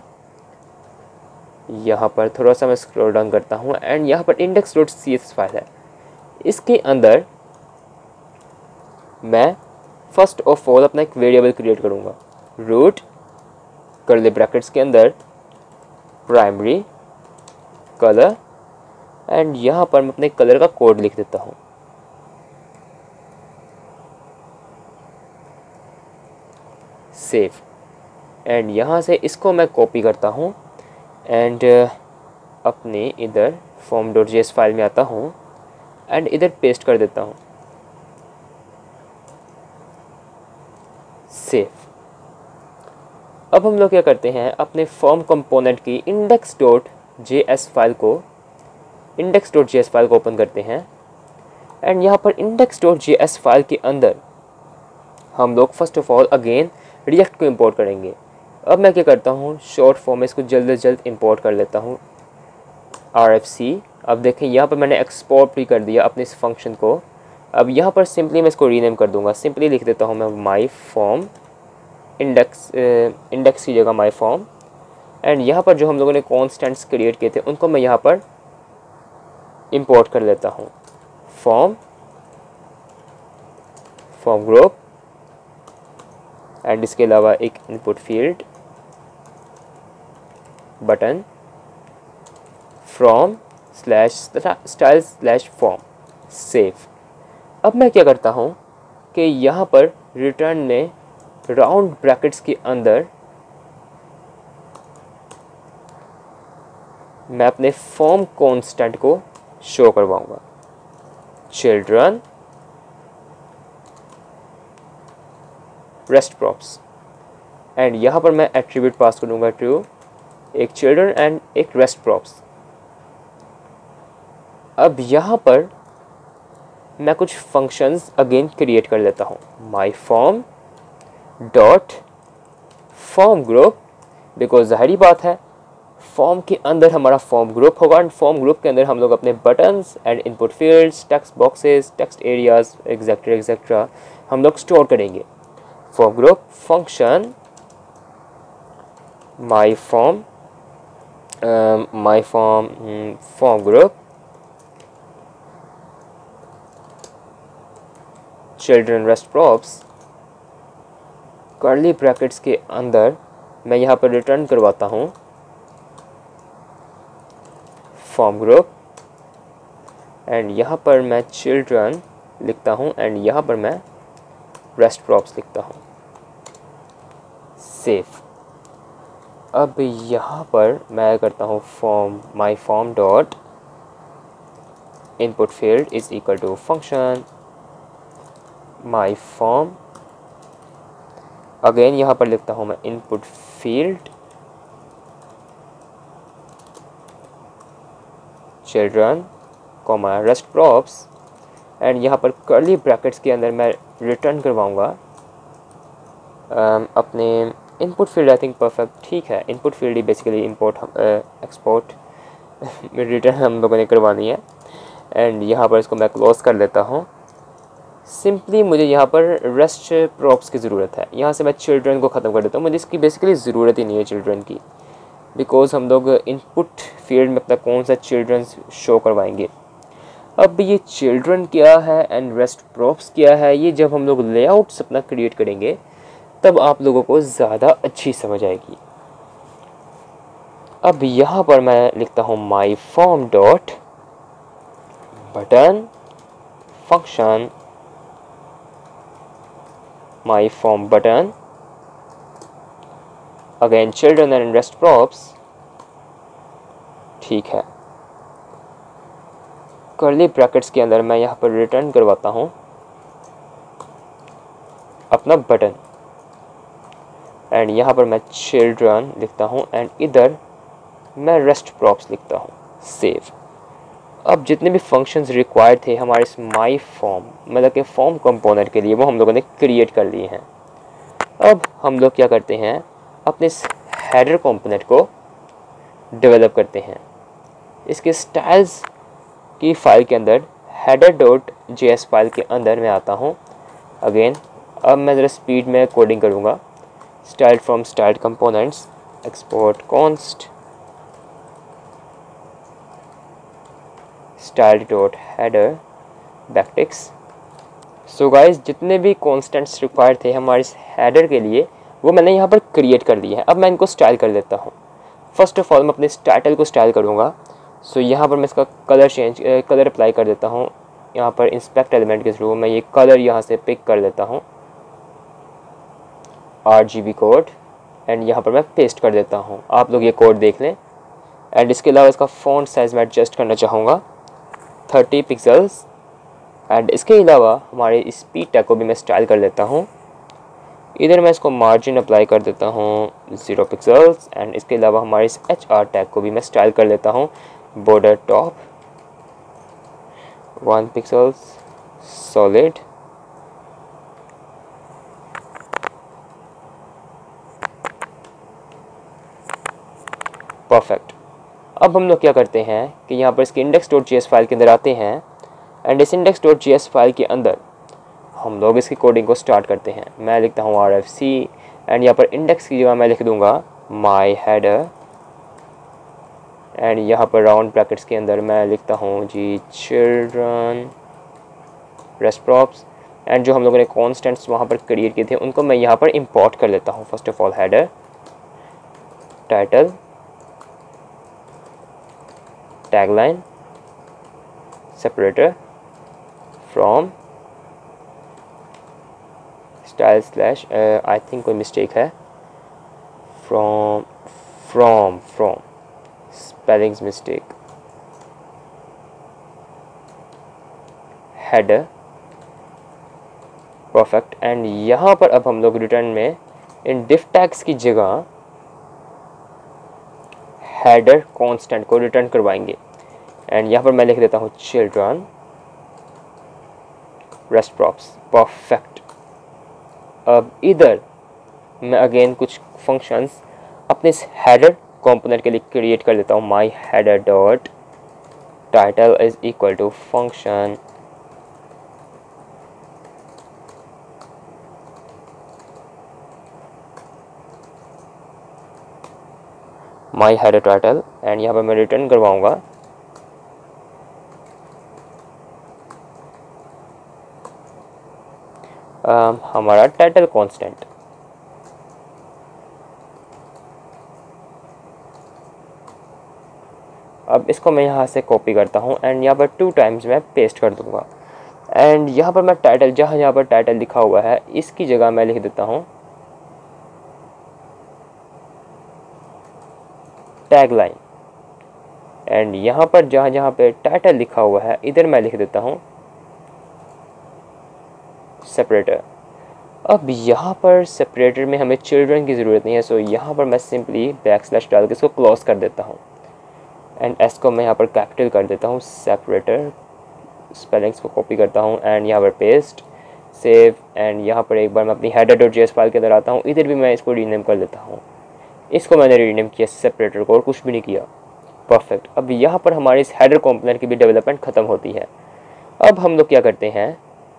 Speaker 1: यहाँ पर थोड़ा सा मैं स्क्रॉल डाउन करता हूँ एंड यहाँ पर index.css फाइल है। इसके अंदर मैं फर्स्ट ऑफ ऑल अपना एक वेरिएबल क्रिएट करूँगा, रूट कर्ली ब्रैकेट्स के अंदर प्राइमरी कलर एंड यहाँ पर मैं अपने कलर का कोड लिख देता हूँ। सेव एंड यहाँ से इसको मैं कॉपी करता हूँ एंड अपने इधर form.js फाइल में आता हूँ एंड इधर पेस्ट कर देता हूँ। सेव। अब हम लोग क्या करते हैं, अपने फॉर्म कंपोनेंट की index.js फाइल को ओपन करते हैं एंड यहाँ पर index.js फाइल के अंदर हम लोग first of all again React को इंपोर्ट करेंगे। अब मैं क्या करता हूँ, शॉर्ट फॉर्म में इसको जल्द से जल्द इंपोर्ट कर लेता हूँ RFC। अब देखें यहाँ पर मैंने एक्सपोर्ट भी कर दिया अपने इस फंक्शन को। अब यहाँ पर सिंपली मैं इसको रीनेम कर दूंगा, सिंपली लिख देता हूँ मैं माई फॉर्म इंडेक्स की जगह माई फॉर्म। एंड यहाँ पर जो हम लोगों ने कॉन्स्टेंट्स क्रिएट किए थे उनको मैं यहाँ पर इंपोर्ट कर लेता हूँ। फॉर्म ग्रुप एंड इसके अलावा एक input field button from /style/form save. अब मैं क्या करता हूँ कि यहाँ पर रिटर्न ने राउंड ब्रैकेट्स के अंदर मैं अपने फॉर्म कांस्टेंट को शो करवाऊंगा, चिल्ड्रन रेस्ट प्रॉप्स। एंड यहाँ पर मैं एट्रीब्यूट पास करूँगा टू एक चिल्ड्रन एंड एक रेस्ट प्रॉप्स। अब यहाँ पर मैं कुछ फंक्शंस अगेन क्रिएट कर लेता हूँ। My form dot form group, because ज़ाहिरी बात है फॉर्म के अंदर हमारा फॉर्म ग्रुप होगा एंड फॉर्म ग्रुप के अंदर हम लोग अपने buttons and input fields, text boxes, text areas etcetera हम लोग स्टोर करेंगे। Form group function my form form group children rest props curly brackets के अंदर मैं यहाँ पर रिटर्न करवाता हूँ फॉर्म ग्रुप एंड यहाँ पर मैं चिल्ड्रन लिखता हूँ एंड यहाँ पर मैं रेस्ट प्रॉप्स लिखता हूँ, सेव। अब यहाँ पर मैं करता हूँ form my form dot input field is equal to function my form, again यहाँ पर लिखता हूँ मैं input field children comma rest props and यहाँ पर कर्ली ब्रैकेट्स के अंदर मैं रिटर्न करवाऊँगा अपने input field. I think perfect ठीक है, इनपुट फील्ड ही बेसिकली इंपोर्ट एक्सपोर्ट रिटर्न हम लोगों ने करवानी है। एंड यहाँ पर इसको मैं क्लोज कर लेता हूँ। सिंपली मुझे यहाँ पर रेस्ट प्रॉप्स की ज़रूरत है, यहाँ से मैं चिल्ड्रन को ख़त्म कर देता हूँ। मुझे इसकी बेसिकली ज़रूरत ही नहीं है चिल्ड्रन की, बिकॉज हम लोग इनपुट फील्ड में अपना कौन सा चिल्ड्रन शो करवाएंगे। अब ये चिल्ड्रन क्या है एंड रेस्ट प्रॉप्स क्या है, ये जब हम लोग लेआउट्स अपना क्रिएट करेंगे तब आप लोगों को ज़्यादा अच्छी समझ आएगी। अब यहाँ पर मैं लिखता हूँ my form dot button function my form button, again children and rest props, ठीक है। कर्ली ब्रैकेट्स के अंदर मैं यहाँ पर रिटर्न करवाता हूँ अपना बटन एंड यहाँ पर मैं चिल्ड्रन लिखता हूँ एंड इधर मैं रेस्ट प्रॉप्स लिखता हूँ, सेव। अब जितने भी फंक्शंस रिक्वायर्ड थे हमारे इस माई फॉर्म मतलब कि फॉर्म कंपोनेंट के लिए वो हम लोगों ने क्रिएट कर लिए हैं। अब हम लोग क्या करते हैं, अपने इस हेडर कंपोनेंट को डेवलप करते हैं। इसके स्टाइल्स की फाइल के अंदर header.js फाइल के अंदर मैं आता हूँ। अगेन अब मैं ज़रा स्पीड में कोडिंग करूँगा। Style from styled components export const style.header backticks। So guys जितने भी कॉन्स्टेंट्स रिक्वायर्ड थे हमारे इस हेडर के लिए वो मैंने यहाँ पर क्रिएट कर लिए हैं। अब मैं इनको स्टाइल कर लेता हूँ। फर्स्ट ऑफ ऑल मैं अपने टाइटल को स्टाइल करूँगा। सो यहाँ पर मैं इसका कलर अप्लाई कर देता हूँ। यहाँ पर इंस्पेक्ट एलिमेंट के थ्रू मैं ये कलर यहाँ से पिक कर लेता हूँ RGB कोड एंड यहाँ पर मैं पेस्ट कर देता हूँ। आप लोग ये कोड देख लें। एंड इसके अलावा इसका फ़ॉन्ट साइज़ मैं एडजस्ट करना चाहूँगा 30 पिक्सल्स। एंड इसके अलावा हमारे इस स्पीड टैग को भी मैं स्टाइल कर लेता हूँ। इधर मैं इसको मार्जिन अप्लाई कर देता हूँ 0 पिक्सल्स। एंड इसके अलावा हमारे इस HR टैग को भी मैं स्टाइल कर लेता हूँ border top 1 pixels solid. Perfect. अब हम लोग क्या करते हैं कि यहाँ पर इसके index.js फाइल के अंदर आते हैं एंड इस index.js फाइल के अंदर हम लोग इसकी कोडिंग को स्टार्ट करते हैं। मैं लिखता हूँ RFC एंड यहाँ पर इंडेक्स की जगह मैं लिख दूँगा माई हेडर एंड यहाँ पर राउंड ब्रैकेट्स के अंदर मैं लिखता हूँ जी चिल्ड्रन रेस्ट प्रॉप्स एंड जो हम लोगों ने कॉन्स्टेंट्स वहाँ पर क्रिएट किए थे उनको मैं यहाँ पर इंपोर्ट कर लेता हूँ। First of all header title tagline separator from style slash I think कोई मिस्टेक है from spellings mistake header perfect and यहाँ पर अब हम लोग रिटर्न में इन डिफ टैग्स की जगह हेडर कांस्टेंट को रिटर्न करवाएंगे एंड यहाँ पर मैं लिख देता हूँ चिल्ड्रन रेस्ट प्रॉप्स परफेक्ट। अब इधर मैं अगेन कुछ फंक्शंस अपने इस हेडर कंपोनेंट के लिए क्रिएट कर लेता हूँ। My header dot title is equal to function my header title and यहाँ पर मैं रिटर्न करवाऊँगा हमारा टाइटल कांस्टेंट। अब इसको मैं यहाँ से कॉपी करता हूँ एंड यहाँ पर 2 टाइम्स मैं पेस्ट कर दूँगा एंड यहाँ पर मैं टाइटल जहाँ पर टाइटल लिखा हुआ है इसकी जगह मैं लिख देता हूँ टैगलाइन एंड यहाँ पर जहाँ पे टाइटल लिखा हुआ है इधर मैं लिख देता हूँ सेपरेटर। अब यहाँ पर सेपरेटर में हमें चिल्ड्रन की ज़रूरत नहीं है, सो यहाँ पर मैं सिंपली बैकस्लैश डाल के इसको क्लोज कर देता हूँ एंड एस को मैं यहाँ पर कैपिटल कर देता हूँ। सेपरेटर स्पेलिंग्स को कॉपी करता हूँ एंड यहाँ पर पेस्ट सेव एंड यहाँ पर एक बार मैं अपनी header.js फाइल के अंदर आता हूँ। इधर भी मैं इसको रीनेम कर लेता हूँ। इसको मैंने रीनेम किया सेपरेटर को और कुछ भी नहीं किया। परफेक्ट। अब यहाँ पर हमारी इस हेडर कंपोनेंट की भी डेवलपमेंट ख़त्म होती है। अब हम लोग क्या करते हैं,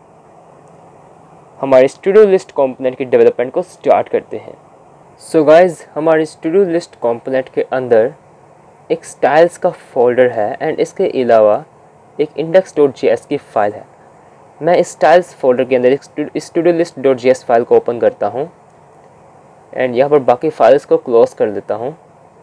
Speaker 1: हमारे टू-डू लिस्ट कंपोनेंट की डेवलपमेंट को स्टार्ट करते हैं। सो गाइज, हमारे टू-डू लिस्ट कंपोनेंट के अंदर एक स्टाइल्स का फोल्डर है एंड इसके अलावा एक index.js की फ़ाइल है। मैं इस स्टाइल्स फोल्डर के अंदर इस टू-डू लिस्ट.js फाइल को ओपन करता हूँ एंड यहाँ पर बाकी फाइल्स को क्लोज कर देता हूँ।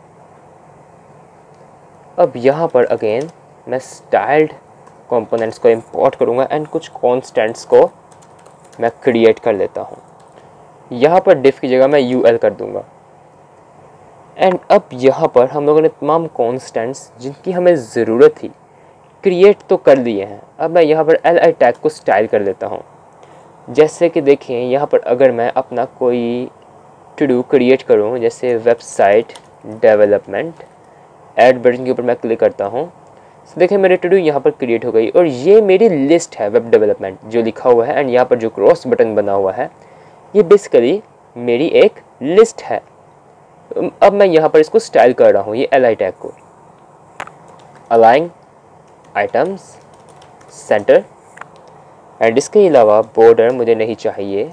Speaker 1: अब यहाँ पर अगेन मैं स्टाइल्ड कंपोनेंट्स को इंपोर्ट करूँगा एंड कुछ कॉन्स्टेंट्स को मैं क्रिएट कर लेता हूँ। यहाँ पर डिफ की जगह मैं यूएल कर दूँगा एंड अब यहाँ पर हम लोगों ने तमाम कॉन्स्टेंट्स जिनकी हमें ज़रूरत थी क्रिएट तो कर लिए हैं। अब मैं यहाँ पर एल आई टैग को स्टाइल कर लेता हूँ। जैसे कि देखिए यहाँ पर अगर मैं अपना कोई टू डू क्रिएट करूँ, जैसे वेबसाइट डेवलपमेंट ऐड बटन के ऊपर मैं क्लिक करता हूँ, तो देखिए मेरे टू डू यहाँ पर क्रिएट हो गई और ये मेरी लिस्ट है वेब डेवलपमेंट जो लिखा हुआ है एंड यहाँ पर जो क्रॉस बटन बना हुआ है ये बेसिकली मेरी एक लिस्ट है। अब मैं यहाँ पर इसको स्टाइल कर रहा हूँ, ये एल आई टैग को अलाइन आइटम्स सेंटर एंड इसके अलावा बॉर्डर मुझे नहीं चाहिए।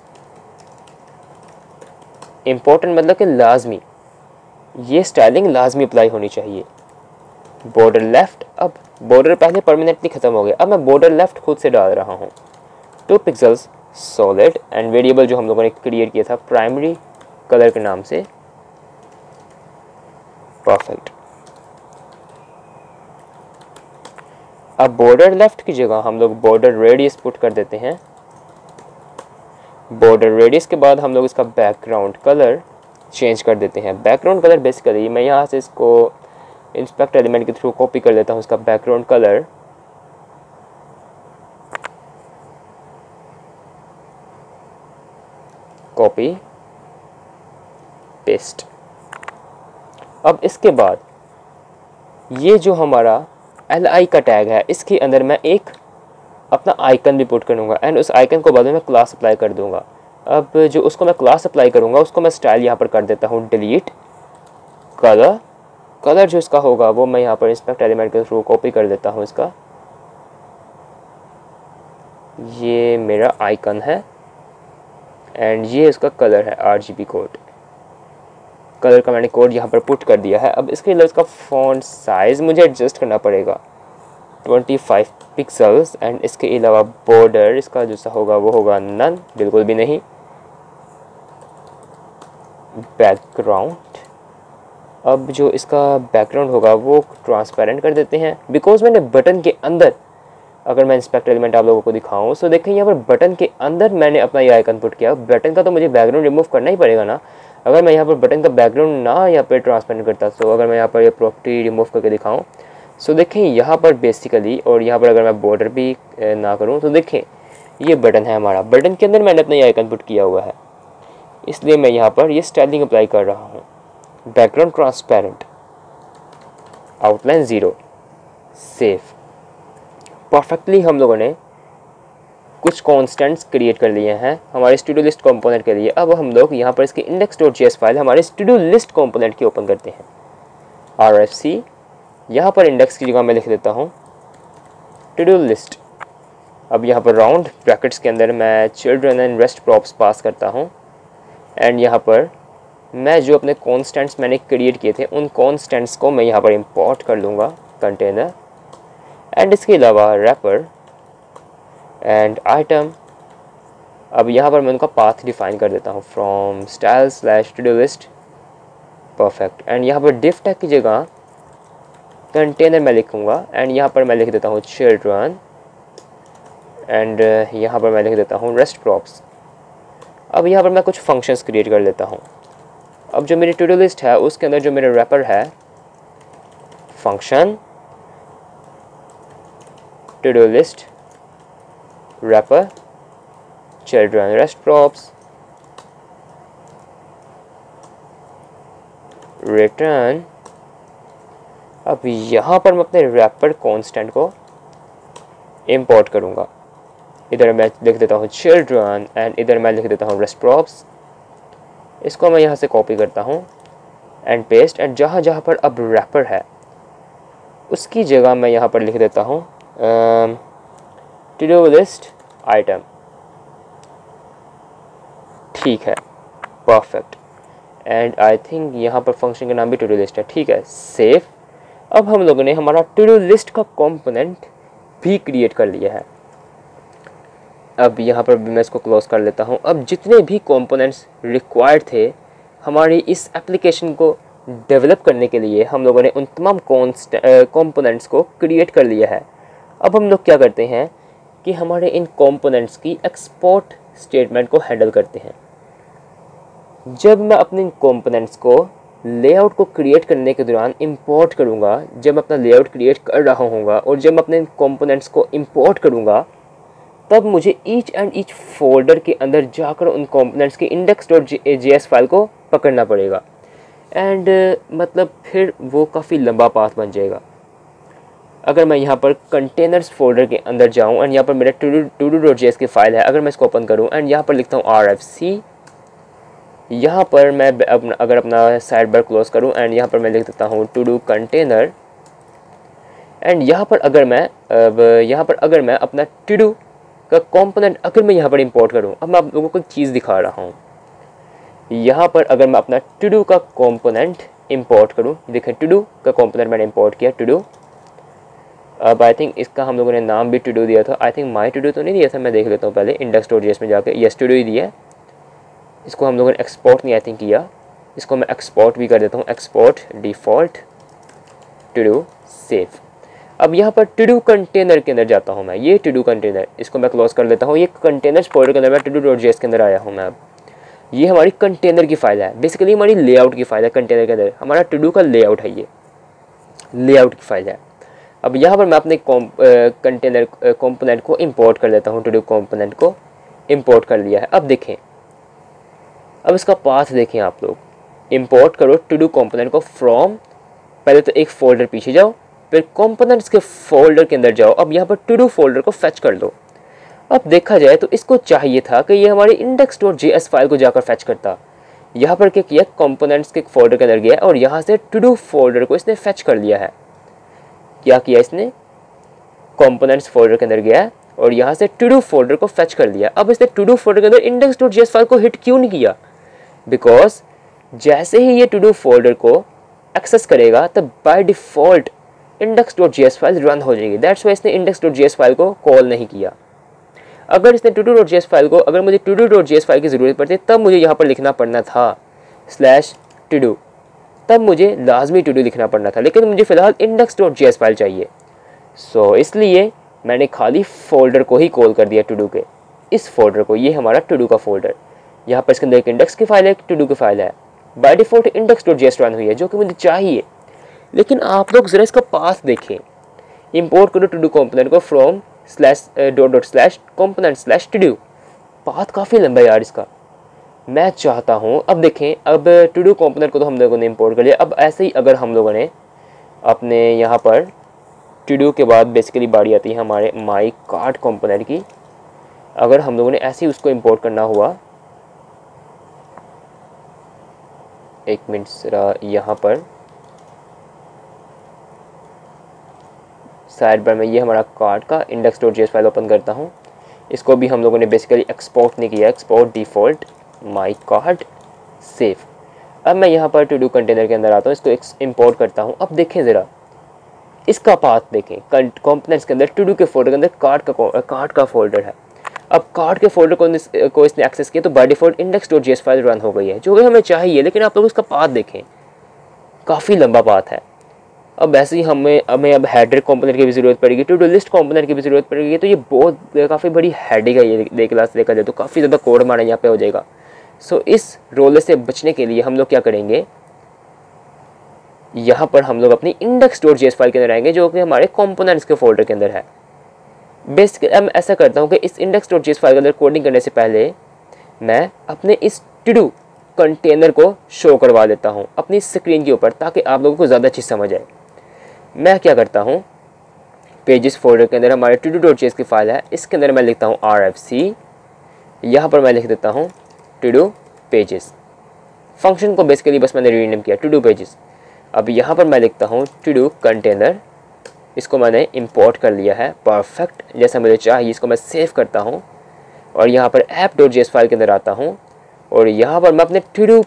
Speaker 1: इम्पोर्टेंट मतलब कि लाजमी, ये स्टाइलिंग लाजमी अप्लाई होनी चाहिए। बॉर्डर लेफ्ट, अब बॉर्डर पहले परमानेंटली ख़त्म हो गया, अब मैं बॉर्डर लेफ्ट खुद से डाल रहा हूँ। 2 पिक्सल्स सॉलिड एंड वेरिएबल जो हम लोगों ने क्रिएट किया था प्राइमरी कलर के नाम से। परफेक्ट। अब बॉर्डर लेफ्ट की जगह हम लोग बॉर्डर रेडियस पुट कर देते हैं। बॉर्डर रेडियस के बाद हम लोग इसका बैकग्राउंड कलर चेंज कर देते हैं। बैकग्राउंड कलर बेसिकली मैं यहाँ से इसको इंस्पेक्ट एलिमेंट के थ्रू कॉपी कर लेता हूँ इसका बैकग्राउंड कलर। Copy paste. अब इसके बाद ये जो हमारा एल आई का टैग है इसके अंदर मैं एक अपना आइकन भी पुट करूँगा एंड उस आइकन को बाद में मैं क्लास अप्लाई कर दूँगा। अब जो उसको मैं क्लास अप्लाई करूँगा उसको मैं स्टाइल यहाँ पर कर देता हूँ डिलीट कलर कलर जो इसका होगा वो मैं यहाँ पर इंस्पेक्ट एलिमेंट के थ्रू कॉपी कर देता हूँ इसका। ये मेरा आइकन है एंड ये इसका कलर है, RGB कोड। कलर का मैंने कोड यहाँ पर पुट कर दिया है। अब इसके लिए इसका फॉन्ट साइज़ मुझे एडजस्ट करना पड़ेगा 25 पिक्सल्स एंड इसके अलावा बॉर्डर इसका जो सा होगा वो होगा नन, बिल्कुल भी नहीं। बैकग्राउंड, अब जो इसका बैकग्राउंड होगा वो ट्रांसपेरेंट कर देते हैं, बिकॉज मैंने बटन के अंदर, अगर मैं इंस्पेक्ट एलिमेंट आप लोगों को दिखाऊं तो देखें यहाँ पर बटन के अंदर मैंने अपना ये आइकन पुट किया। बटन का तो मुझे बैकग्राउंड रिमूव करना ही पड़ेगा ना। अगर मैं यहाँ पर बटन का बैकग्राउंड ना यहाँ पर ट्रांसपेरेंट करता, तो अगर मैं यहाँ पर ये प्रॉपर्टी रिमूव करके दिखाऊँ सो देखें यहाँ पर बेसिकली, और यहाँ पर अगर मैं बॉर्डर भी ना करूँ तो देखें ये बटन है हमारा। बटन के अंदर मैंने अपना ये आइकन पुट किया हुआ है, इसलिए मैं यहाँ पर ये स्टाइलिंग अप्लाई कर रहा हूँ। Background transparent, outline 0, save. Perfectly हम लोगों ने कुछ कॉन्स्टेंट्स क्रिएट कर लिए हैं हमारे स्टूडियो लिस्ट कंपोनेंट के लिए। अब हम लोग यहाँ पर इसकी index.js फाइल हमारे स्टूडियो लिस्ट कंपोनेंट की ओपन करते हैं। RFC, यहाँ पर इंडेक्स की जगह मैं लिख देता हूँ टू-डू लिस्ट। अब यहाँ पर राउंड ब्रैकेट्स के अंदर मैं children and rest props pass करता हूँ एंड यहाँ पर मैं जो अपने कॉन्स्टेंट्स मैंने क्रिएट किए थे उन कॉन्स्टेंट्स को मैं यहाँ पर इंपोर्ट कर लूँगा कंटेनर एंड इसके अलावा रैपर एंड आइटम। अब यहाँ पर मैं उनका पाथ डिफाइन कर देता हूँ from style/to-do list, perfect. And यहाँ पर div टैग की जगह कंटेनर मैं लिखूँगा एंड यहाँ पर मैं लिख देता हूँ चिल्ड्रन एंड यहाँ पर मैं लिख देता हूँ रेस्ट प्रॉप्स। अब यहाँ पर मैं कुछ फंक्शंस क्रिएट कर लेता हूँ। अब जो मेरी टू डू लिस्ट है उसके अंदर जो मेरा रैपर है, function to do list wrapper children rest props return. अब यहाँ पर मैं अपने रैपर कॉन्स्टेंट को इंपोर्ट करूँगा। इधर मैं लिख देता हूँ चिल्ड्रन एंड इधर मैं लिख देता हूँ रेस्ट प्रॉप्स। इसको मैं यहाँ से कॉपी करता हूँ एंड पेस्ट एंड जहाँ जहाँ पर अब रैपर है उसकी जगह मैं यहाँ पर लिख देता हूँ टू डू लिस्ट आइटम। ठीक है, परफेक्ट। एंड आई थिंक यहाँ पर फंक्शन का नाम भी टू डू लिस्ट है। ठीक है, सेव। अब हम लोगों ने हमारा टू डू लिस्ट का कंपोनेंट भी क्रिएट कर लिया है। अब यहाँ पर मैं इसको क्लोज कर लेता हूँ। अब जितने भी कंपोनेंट्स रिक्वायर्ड थे हमारी इस एप्लीकेशन को डेवलप करने के लिए, हम लोगों ने उन तमाम कंपोनेंट्स को क्रिएट कर लिया है। अब हम लोग क्या करते हैं कि हमारे इन कंपोनेंट्स की एक्सपोर्ट स्टेटमेंट को हैंडल करते हैं। जब मैं अपने कंपोनेंट्स को लेआउट को क्रिएट करने के दौरान इंपोर्ट करूँगा, जब मैं अपना लेआउट क्रिएट कर रहा हूँगा और जब मैं अपने कंपोनेंट्स को इंपोर्ट करूँगा, तब मुझे ईच एंड ईच फोल्डर के अंदर जाकर उन कंपोनेंट्स की index.js फाइल को पकड़ना पड़ेगा एंड मतलब फिर वो काफ़ी लंबा पाथ बन जाएगा। अगर मैं यहाँ पर कंटेनर्स फोल्डर के अंदर जाऊँ एंड यहाँ पर मेरा to-do.js की फ़ाइल है, अगर मैं इसको ओपन करूँ एंड यहाँ पर लिखता हूँ RFC, यहाँ पर मैं अगर अपना साइड बार क्लोज करूँ एंड यहाँ पर मैं लिख देता हूँ to do कंटेनर एंड यहाँ पर अगर मैं अपना to do का कंपोनेंट अगर मैं यहाँ पर इंपोर्ट करूँ, अब मैं आप लोगों को एक चीज़ दिखा रहा हूँ। यहाँ पर अगर मैं अपना टू डू का कंपोनेंट इंपोर्ट करूँ, देखें टू डू का कंपोनेंट मैंने इंपोर्ट किया टू डू। अब आई थिंक इसका हम लोगों ने नाम भी टू डू दिया था। I think my to do तो नहीं दिया था, मैं देख लेता हूँ पहले index.js में जाके। यस, टू डू ही दिया है। इसको हम लोगों ने एक्सपोर्ट नहीं आई थिंक किया, इसको मैं एक्सपोर्ट भी कर देता हूँ। Export default to do save. अब यहाँ पर टू डू कंटेनर के अंदर जाता हूँ मैं। ये टू डू कंटेनर, इसको मैं क्लोज कर लेता हूँ। ये कंटेनर्स फोल्डर के अंदर मैं to-do.js के अंदर आया हूँ मैं। अब ये हमारी कंटेनर की फ़ाइल है, बेसिकली हमारी लेआउट की फ़ाइल है। कंटेनर के अंदर हमारा टू डू का लेआउट है, ये लेआउट की फ़ाइल है। अब यहाँ पर मैं अपने कंटेनर कंपोनेंट को इंपोर्ट कर लेता हूँ। टू डू कंपोनेंट को इंपोर्ट कर लिया है। अब देखें, अब इसका पाथ देखें आप लोग। इंपोर्ट करो टू डू कंपोनेंट को फ्रॉम, पहले तो एक फ़ोल्डर पीछे जाओ, फिर कंपोनेंट्स के फोल्डर के अंदर जाओ। अब यहाँ पर टू डू फोल्डर को फेच कर लो। अब देखा जाए तो इसको चाहिए था कि ये हमारी index.js फाइल को जाकर फेच करता। यहाँ पर क्या किया, कंपोनेंट्स के फोल्डर के अंदर गया और यहाँ से टू डू फोल्डर को इसने फेच कर लिया है। क्या किया इसने, कंपोनेंट्स फोल्डर के अंदर गया और यहाँ से टू डू फोल्डर को फेच कर लिया। अब इसने टू डू फोल्डर के अंदर index.js फाइल को हिट क्यों नहीं किया, बिकॉज जैसे ही ये टू डू फोल्डर को एक्सेस करेगा तब by default index.js file run हो जाएगी। दैट्स वाई इसने index.js फाइल को कॉल नहीं किया। अगर इसने to-do.js फाइल को, अगर मुझे to-do.js फाइल की ज़रूरत पड़ती तब मुझे यहाँ पर लिखना पड़ना था /to-do, तब मुझे लाजमी to-do लिखना पड़ना था, लेकिन मुझे फ़िलहाल index.js फाइल चाहिए। सो इसलिए मैंने खाली फोल्डर को ही कॉल कर दिया to-do के, इस फोल्डर को, ये हमारा to-do का फोल्डर। यहाँ पर इसके अंदर एक इंडेक्स की फाइल है, एक to-do की फाइल है। बाय डिफ़ॉल्ट index.js रन हुई है जो कि मुझे चाहिए, लेकिन आप लोग ज़रा इसका पाथ देखें। इम्पोर्ट करो to-do कंपोनेंट को फ्रॉम /component/to-do, पाथ काफ़ी लंबा है यार इसका। मैं चाहता हूँ, अब देखें, अब to-do कंपोनेंट को तो हम लोगों ने इंपोर्ट कर लिया। अब ऐसे ही अगर हम लोगों ने अपने यहाँ पर to-do के बाद बेसिकली बारी आती है हमारे माई कार्ट कंपोनेंट की, अगर हम लोगों ने ऐसे ही उसको इंपोर्ट करना हुआ, एक मिनट ज़रा यहाँ पर साइड बार में ये हमारा कार्ड का index.js फाइल ओपन करता हूँ। इसको भी हम लोगों ने बेसिकली एक्सपोर्ट नहीं किया, export default my card save. अब मैं यहाँ पर टू डू कंटेनर के अंदर आता हूँ, इसको इंपोर्ट करता हूँ। अब देखें ज़रा इसका पाथ देखें, कंपोनेंट्स के अंदर टू डू के फोल्डर के अंदर कार्ड का फोल्डर है। अब कार्ड के फोल्डर को इसने एक्सेस किया तो by default index.js file run हो गई है, जो कि हमें चाहिए, लेकिन आप लोग इसका पाथ देखें, काफ़ी लंबा पाथ है। अब ऐसे ही हमें अब हेडर कंपोनेंट की भी ज़रूरत पड़ेगी, टू डू लिस्ट कंपोनेंट की भी ज़रूरत पड़ेगी, तो ये बहुत काफ़ी बड़ी हेडेक है। ये क्लास देखा जाए तो काफ़ी ज़्यादा कोड हमारा यहाँ पे हो जाएगा। सो इस रोल से बचने के लिए हम लोग क्या करेंगे, यहाँ पर हम लोग अपनी index.js फाइल के अंदर आएंगे जो कि हमारे कंपोनेंट्स के फोल्डर के अंदर है। बेसिकली मैं ऐसा करता हूँ कि इस index.js फाइल के अंदर कोडिंग करने से पहले मैं अपने इस टू डू कंटेनर को शो करवा देता हूँ अपनी स्क्रीन के ऊपर, ताकि आप लोगों को ज़्यादा अच्छी समझ आए। मैं क्या करता हूँ, पेजेस फोल्डर के अंदर हमारे to-do.js की फाइल है, इसके अंदर मैं लिखता हूँ rfc, यहाँ पर मैं लिख देता हूँ to do pages। फंक्शन को बेसिकली बस मैंने रीनेम किया to do pages। अब यहाँ पर मैं लिखता हूँ to do कंटेनर, इसको मैंने इंपोर्ट कर लिया है परफेक्ट जैसा मुझे चाहिए। इसको मैं सेव करता हूँ और यहाँ पर app.js फाइल के अंदर आता हूँ और यहाँ पर मैं अपने to do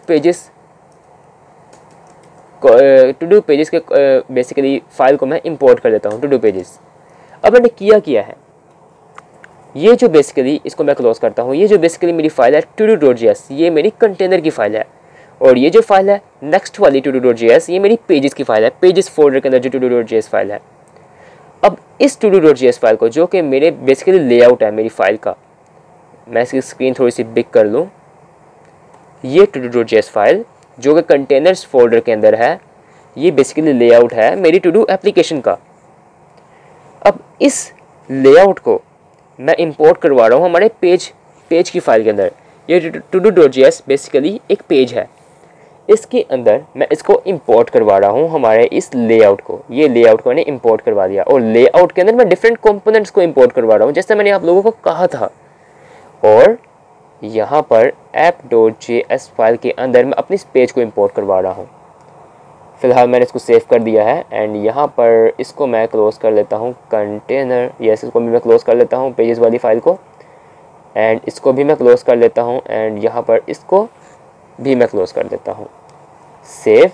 Speaker 1: पेजेस के बेसिकली फ़ाइल को मैं इंपोर्ट कर देता हूँ to do पेजेस। अब मैंने किया है, ये जो बेसिकली इसको मैं क्लोज करता हूँ, ये जो बेसिकली मेरी फ़ाइल है to-do.js, ये मेरी कंटेनर की फ़ाइल है, और ये जो फाइल है नेक्स्ट वाली to-do.js, ये मेरी पेजेस की फ़ाइल है, पेजेस फोल्डर के अंदर जो to-do.js फाइल है। अब इस to-do.js फाइल को, जो कि मेरे बेसिकली लेआउट है मेरी फ़ाइल का, मैं इसकी स्क्रीन थोड़ी सी बिग कर लूँ, ये to-do.js फाइल जो कि कंटेनर्स फोल्डर के अंदर है, ये बेसिकली लेआउट है मेरी टू डू एप्लीकेशन का। अब इस लेआउट को मैं इंपोर्ट करवा रहा हूँ हमारे पेज की फाइल के अंदर। ये to-do.js बेसिकली एक पेज है, इसके अंदर मैं इसको इंपोर्ट करवा रहा हूँ हमारे इस लेआउट को। ये लेआउट को मैंने इंपोर्ट करवा दिया और लेआउट के अंदर मैं डिफरेंट कंपोनेंट्स को इंपोर्ट करवा रहा हूँ जैसे मैंने आप लोगों को कहा था। और यहाँ पर app.js फाइल के अंदर मैं अपनी इस पेज को इंपोर्ट करवा रहा हूँ। फ़िलहाल मैंने इसको सेव कर दिया है एंड यहाँ पर इसको मैं क्लोज़ कर लेता हूँ कंटेनर, यस, इसको भी मैं क्लोज़ कर लेता हूँ पेजेस वाली फ़ाइल को, एंड इसको भी मैं क्लोज़ कर लेता हूँ एंड यहाँ पर इसको भी मैं क्लोज़ कर देता हूँ, सेव।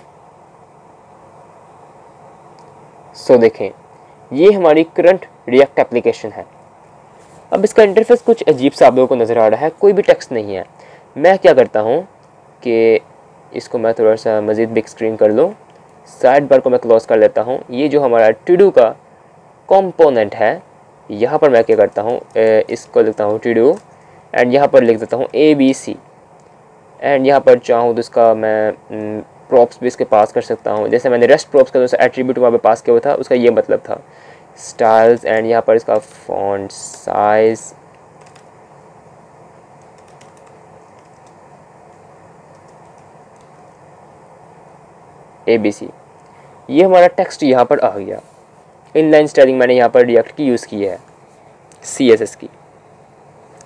Speaker 1: सो देखें ये हमारी करंट रिएक्ट एप्लीकेशन है। अब इसका इंटरफेस कुछ अजीब सा आप लोगों को नज़र आ रहा है, कोई भी टेक्स्ट नहीं है। मैं क्या करता हूँ कि इसको मैं थोड़ा सा मज़ीद बिग स्क्रीन कर लूँ, साइड बार को मैं क्लोज़ कर लेता हूँ। ये जो हमारा टू डू का कंपोनेंट है, यहाँ पर मैं क्या करता हूँ, इसको लिखता हूँ टू डू एंड यहाँ पर लिख देता हूँ ABC एंड यहाँ पर चाहूँ तो इसका मैं प्रॉप्स भी इसके पास कर सकता हूँ। जैसे मैंने रेस्ट प्रॉप्स का जो एट्रीब्यूट वहाँ पे पास किया हुआ था उसका ये मतलब था स्टाइल्स, एंड यहाँ पर इसका फॉन्ट साइज़ ABC। ये हमारा टेक्स्ट यहाँ पर आ गया। इनलाइन स्टाइलिंग मैंने यहाँ पर रिएक्ट की यूज़ की है CSS की।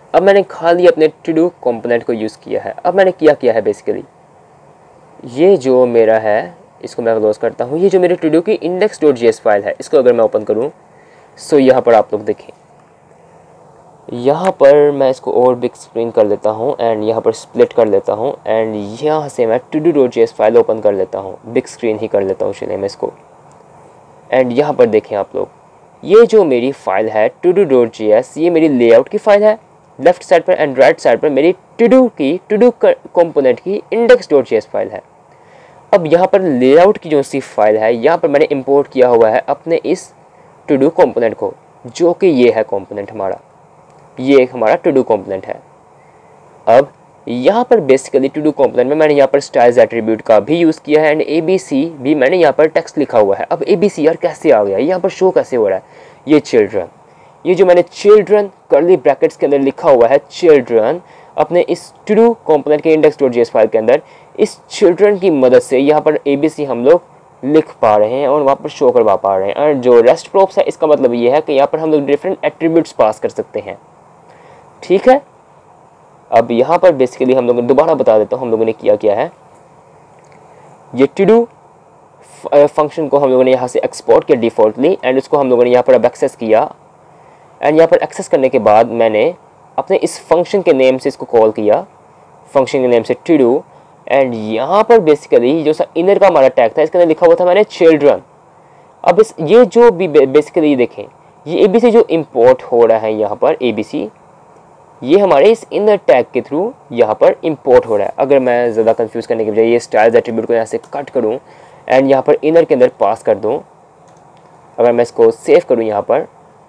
Speaker 1: अब मैंने खाली अपने टू डू कॉम्पोनेंट को यूज़ किया है। अब मैंने किया है बेसिकली, ये जो मेरा है इसको मैं क्लोज करता हूँ। ये जो मेरे टू डू की index.js फाइल है, इसको अगर मैं ओपन करूँ सो यहाँ पर आप लोग देखें, यहाँ पर मैं इसको और बिग स्क्रीन कर लेता हूँ एंड यहाँ पर स्प्लिट कर लेता हूँ एंड यहाँ से मैं todo.js फाइल ओपन कर लेता हूँ, बिग स्क्रीन ही कर लेता हूँ चलिए मैं इसको। एंड यहाँ पर देखें आप लोग, ये जो मेरी फाइल है todo.js, ये मेरी लेआउट की फाइल है लेफ्ट साइड पर एंड राइट साइड पर मेरी टू डू कंपोनेंट की index.js फाइल है। अब यहाँ पर लेआउट की जो सी फाइल है, यहाँ पर मैंने इंपोर्ट किया हुआ है अपने इस टू डू कंपोनेंट को, जो कि ये है कंपोनेंट हमारा, ये एक हमारा टू डू कंपोनेंट है। अब यहाँ पर बेसिकली टू डू कंपोनेंट में मैंने यहाँ पर स्टाइल्स एट्रीब्यूट का भी यूज़ किया है एंड ABC भी मैंने यहाँ पर टेक्स्ट लिखा हुआ है। अब ABC यार कैसे आ गया, यहाँ पर शो कैसे हो रहा है, ये चिल्ड्रन, ये जो मैंने चिल्ड्रन कर्ली ब्रैकेट्स के अंदर लिखा हुआ है चिल्ड्रन अपने इस टू डू कंपोनेंट के index.js फाइल के अंदर, इस चिल्ड्रन की मदद से यहाँ पर ABC हम लोग लिख पा रहे हैं और वहाँ पर शो करवा पा रहे हैं। और जो रेस्ट प्रॉप्स है, इसका मतलब ये है कि यहाँ पर हम लोग डिफरेंट एट्रीब्यूट्स पास कर सकते हैं, ठीक है। अब यहाँ पर बेसिकली हम लोग दोबारा बता देता हूँ हम लोगों ने किया है। ये टू डू फंक्शन को हम लोगों ने यहाँ से एक्सपोर्ट किया डिफ़ॉल्टली एंड उसको हम लोगों ने यहाँ पर अब एक्सेस किया एंड यहाँ पर एक्सेस करने के बाद मैंने अपने इस फंक्शन के नेम से इसको कॉल किया, फंक्शन के नेम से टू डू, एंड यहाँ पर बेसिकली जो सा इनर का हमारा टैग था इसके अंदर लिखा हुआ था मैंने चिल्ड्रन। अब इस ये जो भी बेसिकली देखें, ये ABC जो इंपोर्ट हो रहा है यहाँ पर ABC, ये हमारे इस इनर टैग के थ्रू यहाँ पर इंपोर्ट हो रहा है। अगर मैं ज़्यादा कंफ्यूज करने के बजाय ये स्टाइल्स एट्रीब्यूट को यहाँ से कट करूँ एंड यहाँ पर इनर के अंदर पास कर दूँ, अगर मैं इसको सेव करूँ यहाँ पर,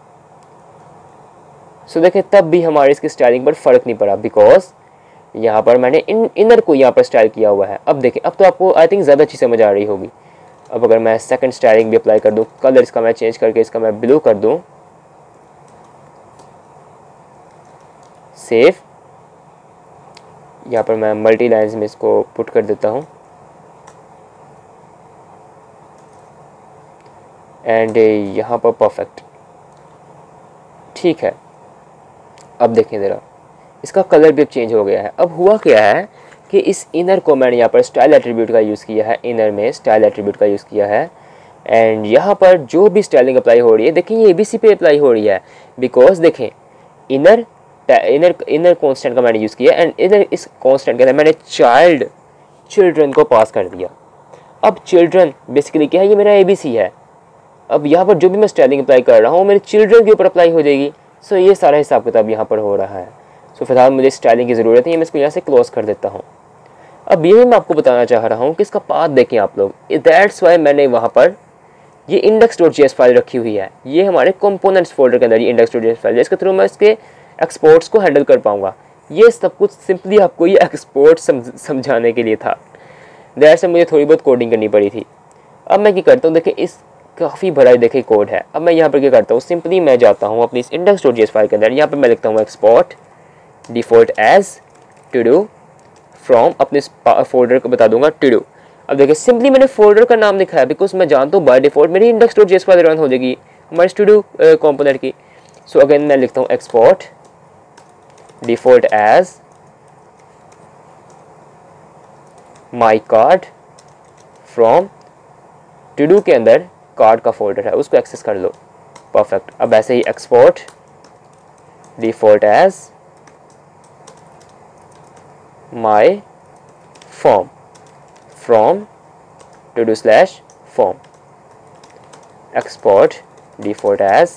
Speaker 1: सो देखें तब भी हमारे इसकी स्टाइलिंग पर फ़र्क नहीं पड़ा, बिकॉज यहाँ पर मैंने इनर को यहाँ पर स्टाइल किया हुआ है। अब देखें, अब तो आपको आई थिंक ज़्यादा अच्छी समझ आ रही होगी। अब अगर मैं सेकंड स्टाइलिंग भी अप्लाई कर दूँ, कलर इसका मैं चेंज करके इसका मैं ब्लू कर दूँ, सेव, यहाँ पर मैं मल्टी लाइन्स में इसको पुट कर देता हूँ एंड यहाँ पर परफेक्ट, ठीक है। अब देखें ज़रा, इसका कलर भी अब चेंज हो गया है। अब हुआ क्या है कि इस इनर को मैंने यहाँ पर स्टाइल एट्रीब्यूट का यूज़ किया है, इनर में स्टाइल एट्रीब्यूट का यूज़ किया है एंड यहाँ पर जो भी स्टाइलिंग अप्लाई हो रही है, देखें ये ABC पे अप्लाई हो रही है, बिकॉज देखें इनर कांस्टेंट का मैंने यूज़ किया एंड इधर इस कांस्टेंट के अंदर मैंने चिल्ड्रन को पास कर दिया। अब चिल्ड्रन बेसिकली क्या है, ये मेरा ABC है। अब यहाँ पर जो भी मैं स्टाइलिंग अप्लाई कर रहा हूँ मेरे चिल्ड्रन के ऊपर अप्लाई हो जाएगी। सो ये सारा हिसाब किताब यहाँ पर हो रहा है। सो फिलहाल मुझे स्टाइलिंग की ज़रूरत है, मैं इसको यहाँ से क्लोज कर देता हूँ। अब ये मैं आपको बताना चाह रहा हूँ कि इसका पाथ देखें आप लोग, दैट्स वाई मैंने वहाँ पर ये index.js फाइल रखी हुई है। ये हमारे कंपोनेंट्स फोल्डर के अंदर ये index.js फाइल है, इसके थ्रू मैं इसके एक्सपोर्ट्स को हैंडल कर पाऊँगा। ये सब कुछ सिंपली आपको ये एक्सपोर्ट समझाने के लिए था, दैट्स वाई मुझे थोड़ी बहुत कोडिंग करनी पड़ी थी। अब मैं क्या करता हूँ, देखिए इस काफ़ी बड़ा देखिए कोड है। अब मैं यहाँ पर क्या करता हूँ, सिंपली मैं जाता हूँ अपनी इस index.js फाइल के अंदर, यहाँ पर मैं लिखता हूँ export default as to do from, अपने फोल्डर को बता दूंगा टू डू। अब देखिए सिंपली मैंने फोल्डर का नाम लिखा है बिकॉज मैं जानता हूँ बाय डिफ़ॉल्ट मेरी index.js फाइल रन हो जाएगी हमारे टू डू कंपोनेंट की। सो अगेन मैं लिखता हूँ export default as my card from to do के अंदर कार्ड का फोल्डर है उसको एक्सेस कर लो, परफेक्ट। अब ऐसे ही export default as my form from to do slash form, export default as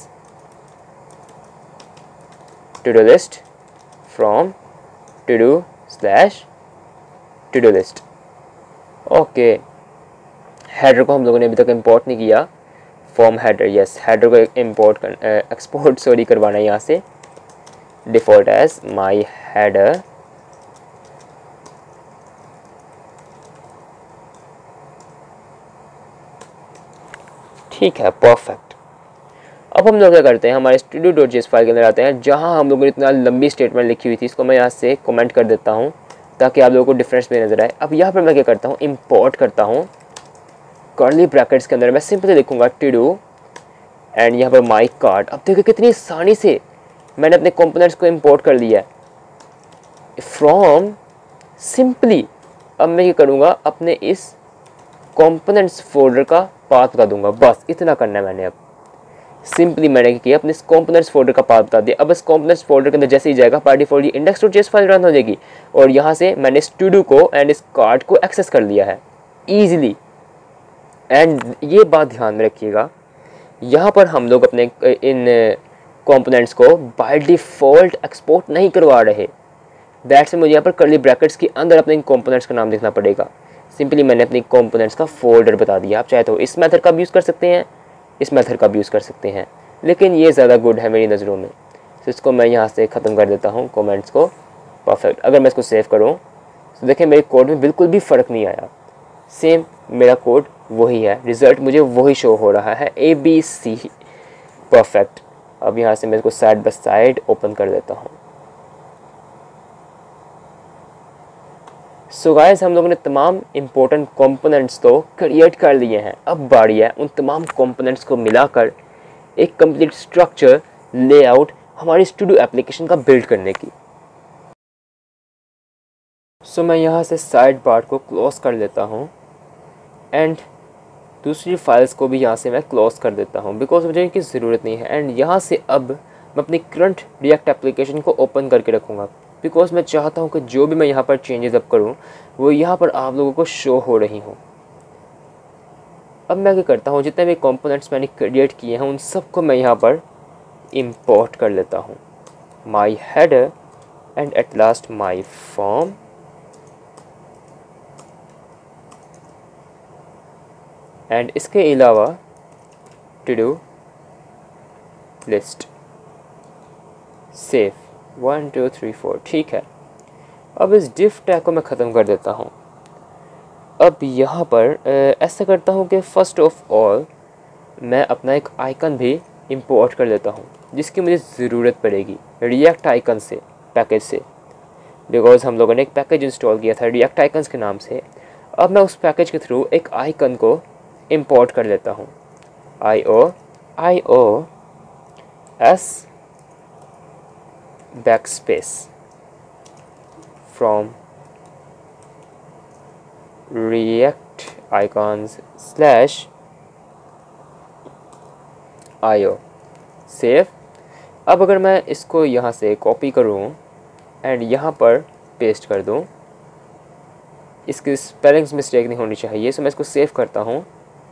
Speaker 1: to do list from to do slash to do list. Okay, header को हम लोगों ने अभी तक इंपोर्ट नहीं किया, फॉर्म हेडर, यस हेडर को इंपोर्ट एक्सपोर्ट सॉरी करवाना है यहाँ से, डिफ़ॉल्ट एज माई हेडर ठीक है, परफेक्ट। अब हम लोग क्या करते हैं, हमारे studio.js फाइल के अंदर आते हैं जहां हम लोगों ने इतना लंबी स्टेटमेंट लिखी हुई थी, इसको मैं यहाँ से कमेंट कर देता हूँ ताकि आप लोगों को डिफरेंस में नजर आए। अब यहाँ पर मैं क्या करता हूँ, इंपोर्ट करता हूँ कर्ली ब्रैकेट्स के अंदर मैं सिंपली लिखूंगा टू डू एंड यहाँ पर माई कार्ड। अब देखो कितनी आसानी से मैंने अपने कंपोनेंट्स को इंपोर्ट कर लिया है। फ्रॉम सिंपली अब मैं ये करूँगा, अपने इस कंपोनेंट्स फोल्डर का पाथ बता दूंगा, बस इतना करना है मैंने। अब सिंपली मैंने क्या किया, अपने इस कंपोनेंट्स फोल्डर का पाथ बता दिया। अब इस कंपोनेंट्स फोल्डर के अंदर जैसे ही जाएगा बाय डिफॉल्ट ये index.js फाइल रन हो जाएगी और यहाँ से मैंने इस टू डू को एंड इस कार्ड को एक्सेस कर लिया है ईजिली। एंड ये बात ध्यान में रखिएगा, यहाँ पर हम लोग अपने इन कंपोनेंट्स को बाय डिफ़ॉल्ट एक्सपोर्ट नहीं करवा रहे। दैट्स मुझे यहाँ पर कर्ली ब्रैकेट्स के अंदर अपने इन कंपोनेंट्स का नाम लिखना पड़ेगा। सिंपली मैंने अपने कंपोनेंट्स का फोल्डर बता दिया। आप चाहे तो इस मेथड का भी यूज़ कर सकते हैं, इस मेथड का भी यूज़ कर सकते हैं, लेकिन ये ज़्यादा गुड है मेरी नज़रों में। तो इसको मैं यहाँ से ख़त्म कर देता हूँ कमेंट्स को। परफेक्ट। अगर मैं इसको सेव करूँ तो देखें मेरे कोड में बिल्कुल भी फ़र्क नहीं आया, सेम मेरा कोड वही है, रिज़ल्ट मुझे वही शो हो रहा है, ABC। परफेक्ट। अब यहाँ से मैं इसको साइड बाय साइड ओपन कर देता हूँ। सो गाइस, हम लोगों ने तमाम इम्पोर्टेंट कंपोनेंट्स तो क्रिएट कर लिए हैं। अब बारी है उन तमाम कंपोनेंट्स को मिलाकर एक कंप्लीट स्ट्रक्चर, लेआउट हमारी स्टूडियो एप्लीकेशन का बिल्ड करने की। सो मैं यहाँ से साइड बार को क्लोज कर लेता हूँ एंड दूसरी फाइल्स को भी यहाँ से मैं क्लोज कर देता हूँ बिकॉज मुझे इनकी ज़रूरत नहीं है। एंड यहाँ से अब मैं अपनी करंट रिएक्ट एप्लीकेशन को ओपन करके रखूँगा बिकॉज मैं चाहता हूँ कि जो भी मैं यहाँ पर चेंजेस अब करूँ वो यहाँ पर आप लोगों को शो हो रही हूँ। अब मैं क्या करता हूँ, जितने भी कंपोनेंट्स मैंने क्रिएट किए हैं उन सबको मैं यहाँ पर इंपोर्ट कर लेता हूँ। My header and at last my form and इसके अलावा टू डू लिस्ट। सेव 1 2 3 4। ठीक है। अब इस डिफ टैग को मैं ख़त्म कर देता हूँ। अब यहाँ पर ऐसा करता हूँ कि फ़र्स्ट ऑफ ऑल मैं अपना एक आइकन भी इंपोर्ट कर लेता हूँ जिसकी मुझे ज़रूरत पड़ेगी रिएक्ट आइकन से, पैकेज से, बिकॉज हम लोगों ने एक पैकेज इंस्टॉल किया था रिएक्ट आइकन्स के नाम से। अब मैं उस पैकेज के थ्रू एक आइकन को इंपोर्ट कर लेता हूँ। IOS backspace from react icons /io save. अब अगर मैं इसको यहाँ से कॉपी करूँ एंड यहाँ पर पेस्ट कर दूँ, इसकी स्पेलिंग्स मिस्टेक नहीं होनी चाहिए, सो मैं इसको सेव करता हूँ।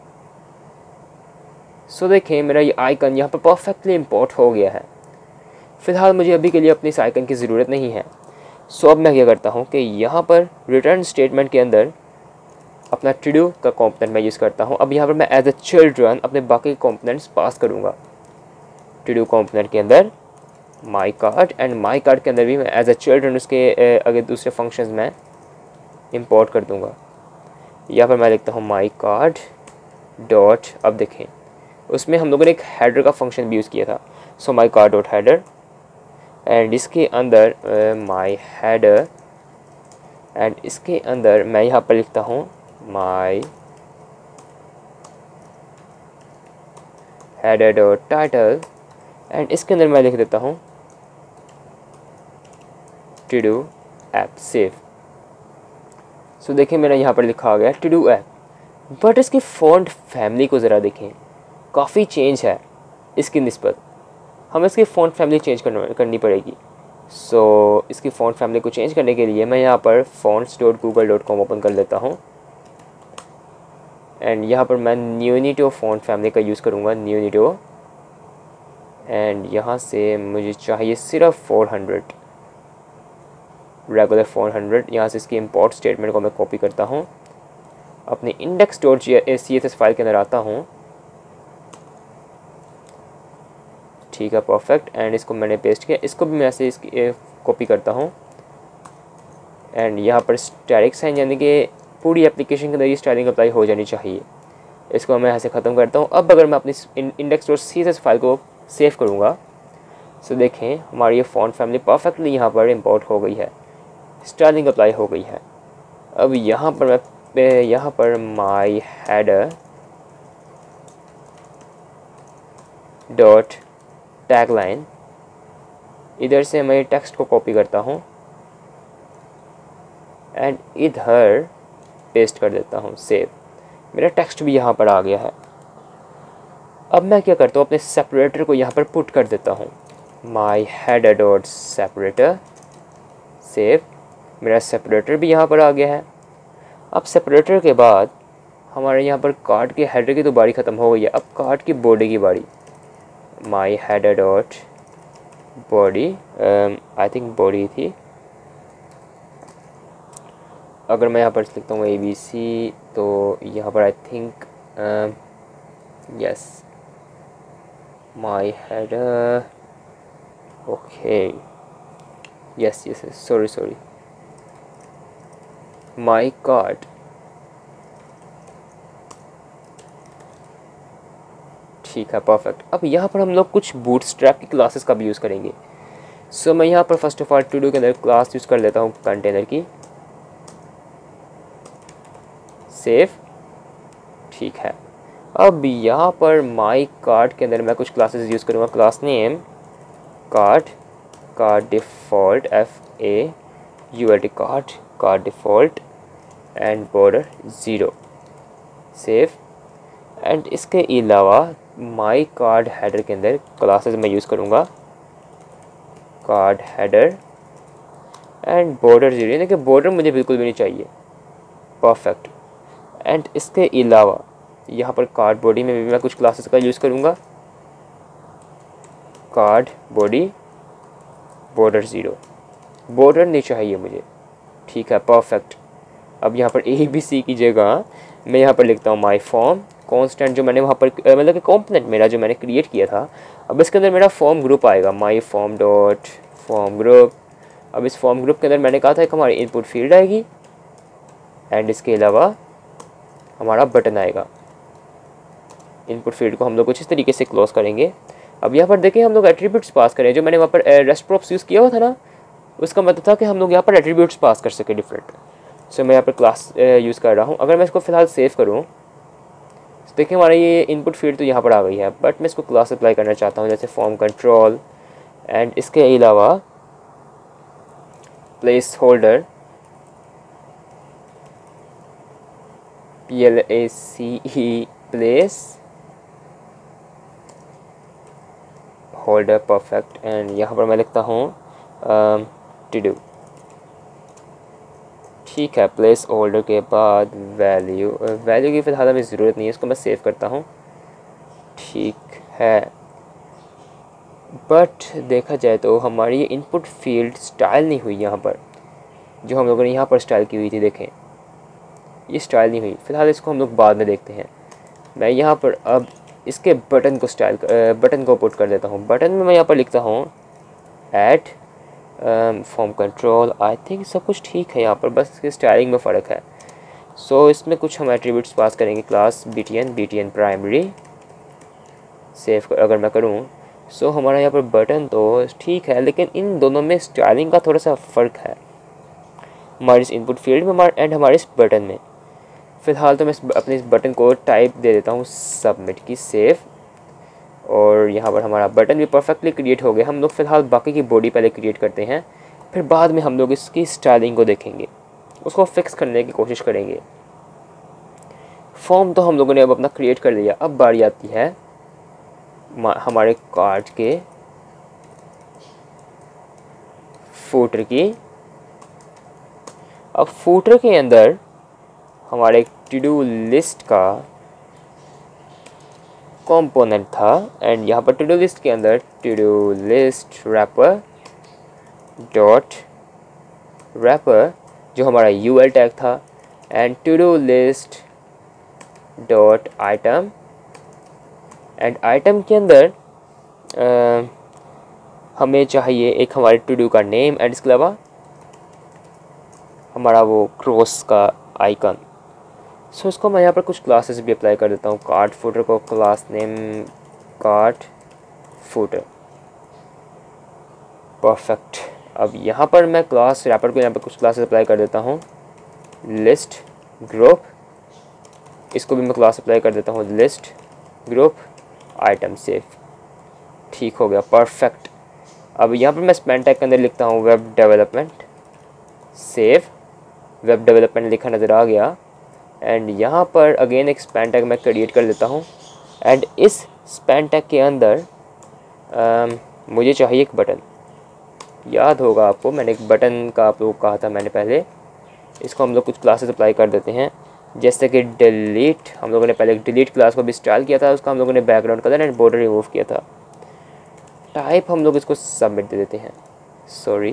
Speaker 1: सो देखें मेरा ये आइकन यहाँ पर परफेक्टली इंपोर्ट हो गया है। फ़िलहाल मुझे अभी के लिए अपनी इस आइकन की ज़रूरत नहीं है। सो अब मैं क्या करता हूँ कि यहाँ पर रिटर्न स्टेटमेंट के अंदर अपना टू डू का कंपोनेंट मैं यूज़ करता हूँ। अब यहाँ पर मैं एज अ चिल्ड्रन अपने बाकी कंपोनेंट्स पास करूँगा। टू डू कंपोनेंट के अंदर my card and my card के अंदर भी मैं एज अ चिल्ड्रन उसके अगर दूसरे फंक्शंस में इंपोर्ट कर दूँगा। यहाँ पर मैं लिखता हूँ माई कार्ड डॉट, अब देखें उसमें हम लोगों ने एक हेडर का फंक्शन भी यूज़ किया था। So my card dot header and इसके अंदर माई हेडर एंड इसके अंदर मैं यहाँ पर लिखता हूँ my header dot title and इसके अंदर मैं लिख देता हूँ to do app. Save. So देखें मेरा यहाँ पर लिखा आ गया टू डू ऐप, बट इसकी फ़ॉन्ट फैमिली को ज़रा देखें, काफ़ी चेंज है इसकी निस्बत। हमें इसकी फ़ॉन्ट फैमिली चेंज करनी पड़ेगी। सो इसकी फ़ॉन्ट फैमिली को चेंज करने के लिए मैं यहाँ पर fonts.google.com ओपन कर लेता हूँ एंड यहाँ पर मैं न्यूनिटो फ़ॉन्ट फैमिली का यूज़ करूँगा, न्यूनिटो। एंड यहाँ से मुझे चाहिए सिर्फ 400, रेगुलर 400। यहाँ से इसकी इंपोर्ट स्टेटमेंट को मैं कॉपी करता हूँ, अपनी index.css फाइल के अंदर आता हूँ। ठीक है, परफेक्ट। एंड इसको मैंने पेस्ट किया, इसको भी मैं ऐसे इसकी कॉपी करता हूँ एंड यहाँ पर स्टैटिक साइन यानी कि पूरी एप्लीकेशन के अंदर ये स्टाइलिंग अप्लाई हो जानी चाहिए। इसको मैं यहाँ से ख़त्म करता हूँ। अब अगर मैं अपनी index.css फाइल को सेव करूँगा तो देखें हमारी ये फ़ॉन्ट फैमिली परफेक्टली यहाँ पर इंपोर्ट हो गई है, स्टाइलिंग अप्लाई हो गई है। अब यहाँ पर मैं यहाँ पर माई हेडर डॉट टैगलाइन, इधर से मैं टेक्स्ट को कॉपी करता हूँ एंड इधर पेस्ट कर देता हूँ सेव। मेरा टेक्स्ट भी यहाँ पर आ गया है। अब मैं क्या करता हूँ, अपने सेपरेटर को यहाँ पर पुट कर देता हूँ, my header dot separator, save. मेरा सेपरेटर भी यहाँ पर आ गया है। अब सेपरेटर के बाद हमारे यहाँ पर कार्ड के हेडर की तो बारी ख़त्म हो गई है, अब कार्ड की बॉडी की बारी। My header dot body, I think body थी। अगर मैं यहाँ पर लिखता हूँ ABC तो यहाँ पर I think yes my header, okay yes yes sorry my card. ठीक है, परफेक्ट। अब यहाँ पर हम लोग कुछ बूटस्ट्रैप की क्लासेस का भी यूज़ करेंगे। सो मैं यहाँ पर first of all to do के अंदर क्लास यूज़ कर लेता हूँ कंटेनर की, सेव। ठीक है, अब यहाँ पर माई कार्ड के अंदर मैं कुछ क्लासेस यूज़ करूँगा। Class name card default FAULT card default and border 0, save. And इसके अलावा माई कार्ड हेडर के अंदर क्लासेस मैं यूज़ करूँगा कार्ड हेडर एंड बॉर्डर 0, यानी कि बॉर्डर मुझे बिल्कुल भी नहीं चाहिए, परफेक्ट। एंड इसके अलावा यहाँ पर कार्ड बॉडी में भी मैं कुछ क्लासेस का यूज़ करूँगा, कार्ड बॉडी बॉर्डर 0, बॉर्डर नहीं चाहिए मुझे। ठीक है, परफेक्ट। अब यहाँ पर ABC की जगह मैं यहाँ पर लिखता हूँ माई फॉर्म कॉन्स्टेंट, जो मैंने वहाँ पर मतलब कि कॉम्पोनेंट मेरा जो मैंने क्रिएट किया था। अब इसके अंदर मेरा फॉर्म ग्रुप आएगा, my form dot form group. अब इस फॉर्म ग्रुप के अंदर मैंने कहा था कि हमारी इनपुट फील्ड आएगी एंड इसके अलावा हमारा बटन आएगा। इनपुट फील्ड को हम लोग कुछ इस तरीके से क्लोज करेंगे। अब यहाँ पर देखें हम लोग एट्रीब्यूट्स पास करें, जो मैंने वहाँ पर रेस्ट प्रॉप्स यूज़ किया हुआ था ना, उसका मतलब था कि हम लोग यहाँ पर एट्रीब्यूट्स पास कर सके डिफरेंट। सो मैं यहाँ पर क्लास यूज़ कर रहा हूँ। अगर मैं इसको फ़िलहाल सेव करूँ तो देखिए हमारा ये इनपुट फील्ड तो यहाँ पर आ गई है, बट मैं इसको क्लास अप्लाई करना चाहता हूँ, जैसे फॉर्म कंट्रोल एंड इसके अलावा place holder PLACE place holder, perfect. And यहाँ पर मैं लिखता हूँ टू डू। ठीक है, प्लेस होल्डर के बाद वैल्यू की फ़िलहाल हमें ज़रूरत नहीं है, इसको मैं सेव करता हूँ। ठीक है, बट देखा जाए तो हमारी ये इनपुट फील्ड स्टाइल नहीं हुई यहाँ पर, जो हम लोगों ने यहाँ पर स्टाइल की हुई थी, देखें ये स्टाइल नहीं हुई। फ़िलहाल इसको हम लोग बाद में देखते हैं। मैं यहाँ पर अब इसके बटन को पुट कर देता हूँ। बटन में मैं यहाँ पर लिखता हूँ add form control. I think सब कुछ ठीक है यहाँ पर, बस इसके स्टाइलिंग में फ़र्क है। सो इसमें कुछ हम एट्रीब्यूट्स पास करेंगे, क्लास BTN प्राइमरी, सेव अगर मैं करूँ। सो हमारा यहाँ पर बटन तो ठीक है, लेकिन इन दोनों में स्टाइलिंग का थोड़ा सा फ़र्क है, हमारे इस इनपुट फील्ड में एंड हमारे इस बटन में। फ़िलहाल तो मैं अपने इस बटन को टाइप दे देता हूँ सबमिट की, सेव। और यहाँ पर हमारा बटन भी परफेक्टली क्रिएट हो गया। हम लोग फ़िलहाल बाकी की बॉडी पहले क्रिएट करते हैं, फिर बाद में हम लोग इसकी स्टाइलिंग को देखेंगे, उसको फिक्स करने की कोशिश करेंगे। फॉर्म तो हम लोगों ने अब अपना क्रिएट कर लिया। अब बारी आती है हमारे कार्ड के फूटर की। अब फूटर के अंदर हमारे टू डू लिस्ट का कंपोनेंट था एंड यहाँ पर टू डू लिस्ट के अंदर to do list wrapper dot wrapper, जो हमारा UL टैग था, and to do list dot item. And item के अंदर हमें चाहिए एक हमारे टू डू का नेम एंड इसके अलावा हमारा वो क्रॉस का आइकन। सो इसको मैं यहाँ पर कुछ क्लासेस भी अप्लाई कर देता हूँ। कार्ड फूटर को class name card footer, perfect. अब यहाँ पर मैं क्लास रैपर को यहाँ पर कुछ क्लासेस अप्लाई कर देता हूँ, लिस्ट ग्रुप, इसको भी मैं क्लास अप्लाई कर देता हूँ लिस्ट ग्रुप आइटम, सेव। ठीक हो गया, परफेक्ट। अब यहाँ पर मैं स्पेन टैग के अंदर लिखता हूँ web development, save. Web development लिखा नज़र आ गया। एंड यहाँ पर अगेन एक स्पैन टैग मैं क्रिएट कर देता हूँ। एंड इस स्पैन टैग के अंदर मुझे चाहिए एक बटन। याद होगा आपको, मैंने एक बटन का आप लोग कहा था मैंने पहले। इसको हम लोग कुछ क्लासेस अप्लाई कर देते हैं, जैसे कि डिलीट। हम लोगों ने पहले एक डिलीट क्लास को भी इंस्टॉल किया था, उसका हम लोगों ने background colour and border remove किया था। टाइप हम लोग इसको सबमिट दे देते हैं, सॉरी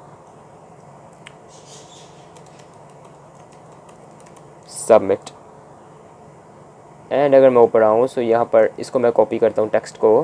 Speaker 1: सबमिट। एंड अगर मैं ऊपर आऊँ तो यहाँ पर इसको मैं कॉपी करता हूँ टेक्स्ट को,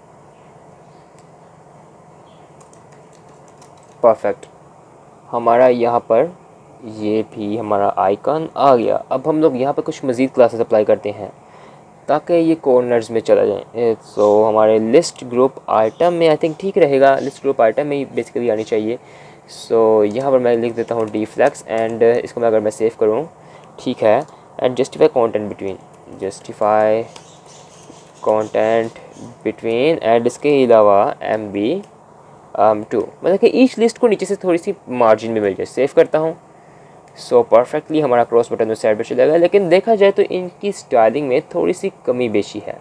Speaker 1: परफेक्ट। हमारा यहाँ पर ये भी हमारा आइकन आ गया। अब हम लोग यहाँ पर कुछ मज़ीद क्लासेस अप्लाई करते हैं ताकि ये कॉर्नर्स में चला जाए। सो हमारे लिस्ट ग्रुप आइटम में आई थिंक ठीक रहेगा, लिस्ट ग्रुप आइटम में ही बेसिकली आनी चाहिए। सो यहाँ पर मैं लिख देता हूँ डीफ्लेक्स। एंड इसको मैं अगर मैं सेव करूँ, ठीक है। And justify content between, justify content between. And इसके अलावा MB2, मतलब कि ईच लिस्ट को नीचे से थोड़ी सी मार्जिन में मिल जाए। सेव करता हूँ। सो परफेक्टली हमारा क्रॉस बटन जो साइड पर चलेगा, लेकिन देखा जाए तो इनकी स्टाइलिंग में थोड़ी सी कमी बेशी है।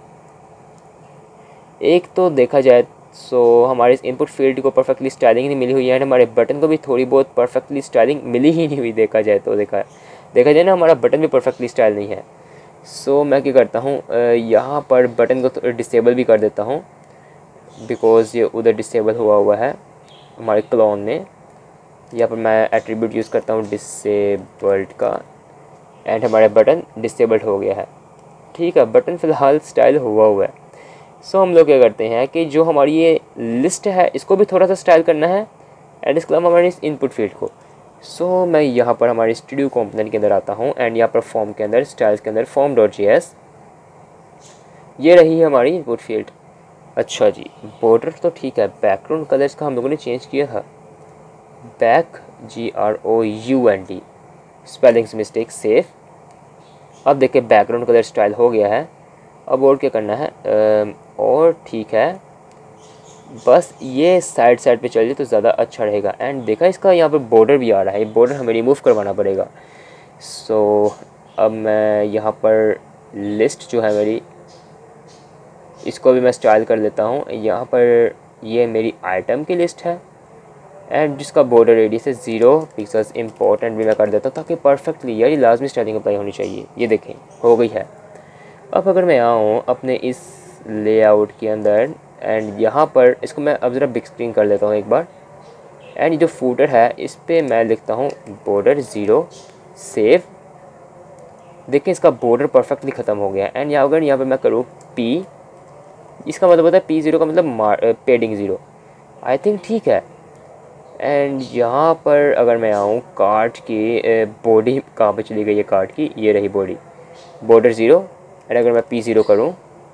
Speaker 1: एक तो देखा जाए सो हमारे इस इनपुट फील्ड को परफेक्टली स्टाइलिंग नहीं मिली हुई है, एंड हमारे बटन को भी थोड़ी बहुत परफेक्टली स्टाइलिंग मिली ही नहीं हुई। देखा जाए तो देखा जाए ना, हमारा बटन भी परफेक्टली स्टाइल नहीं है। सो मैं क्या करता हूँ, यहाँ पर बटन को डिसेबल भी कर देता हूँ, बिकॉज़ ये उधर डिसेबल हुआ है हमारे क्लोन में। यहाँ पर मैं एट्रीब्यूट यूज़ करता हूँ डिसेबल्ड का, एंड हमारा बटन डिसेबल्ड हो गया है। ठीक है, बटन फ़िलहाल स्टाइल हुआ है। सो हम लोग क्या करते हैं कि जो हमारी ये लिस्ट है इसको भी थोड़ा सा स्टाइल करना है, एंड इसके अलावा हमारे इस इनपुट फील्ड को। सो मैं यहाँ पर हमारे स्टूडियो कंपोनेंट के अंदर आता हूँ, एंड यहाँ पर फॉर्म के अंदर, स्टाइल्स के अंदर form.js, ये रही है हमारी इनपुट फील्ड। अच्छा जी, बॉर्डर तो ठीक है। बैकग्राउंड कलर्स का हम लोगों ने चेंज किया था, back GROUND, spellings mistake, save. अब देखिए बैकग्राउंड कलर स्टाइल हो गया है। अब और क्या करना है, और ठीक है, बस ये साइड पे चल जाए तो ज़्यादा अच्छा रहेगा। एंड देखा इसका यहाँ पर बॉर्डर भी आ रहा है, बॉर्डर हमें रिमूव करवाना पड़ेगा। सो अब मैं यहाँ पर लिस्ट जो है मेरी, इसको भी मैं स्टाइल कर लेता हूँ। यहाँ पर ये मेरी आइटम की लिस्ट है, एंड जिसका बॉर्डर रेडियस है 0 पिक्सल्स, इंपॉर्टेंट भी मैं कर देता हूँ ताकि परफेक्टली, यार ये लाजमी स्टाइलिंग अप्लाई होनी चाहिए। ये देखें हो गई है। अब अगर मैं आऊँ अपने इस लेआउट के अंदर, एंड यहाँ पर इसको मैं अब ज़रा बिग स्क्रीन कर लेता हूँ एक बार। एंड जो फूटर है इस पर मैं लिखता हूँ बॉर्डर 0, सेव। देखिए इसका बॉर्डर परफेक्टली ख़त्म हो गया। एंड अगर यहाँ पर मैं करूँ P, इसका मतलब होता है P0 का मतलब पेडिंग 0, आई थिंक ठीक है। एंड यहाँ पर अगर मैं आऊँ कार्ड की बॉडी कहाँ पे चली गई है कार्ड की, ये रही बॉडी, बॉर्डर 0। एंड अगर मैं P0 करूँ,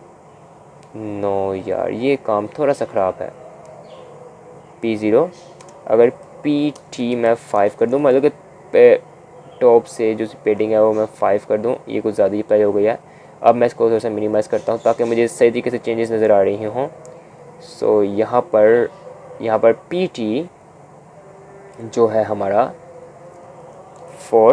Speaker 1: नो यार ये काम थोड़ा सा ख़राब है। P0, अगर PT मैं 5 कर दूँ, मतलब कि टॉप से जो पेडिंग है वो मैं 5 कर दूँ, ये कुछ ज़्यादा ही अप्लाई हो गया है। अब मैं इसको थोड़ा सा मिनिमाइज़ करता हूँ ताकि मुझे सही तरीके से चेंजेस नज़र आ रही हों। सो यहाँ पर PT जो है हमारा 4,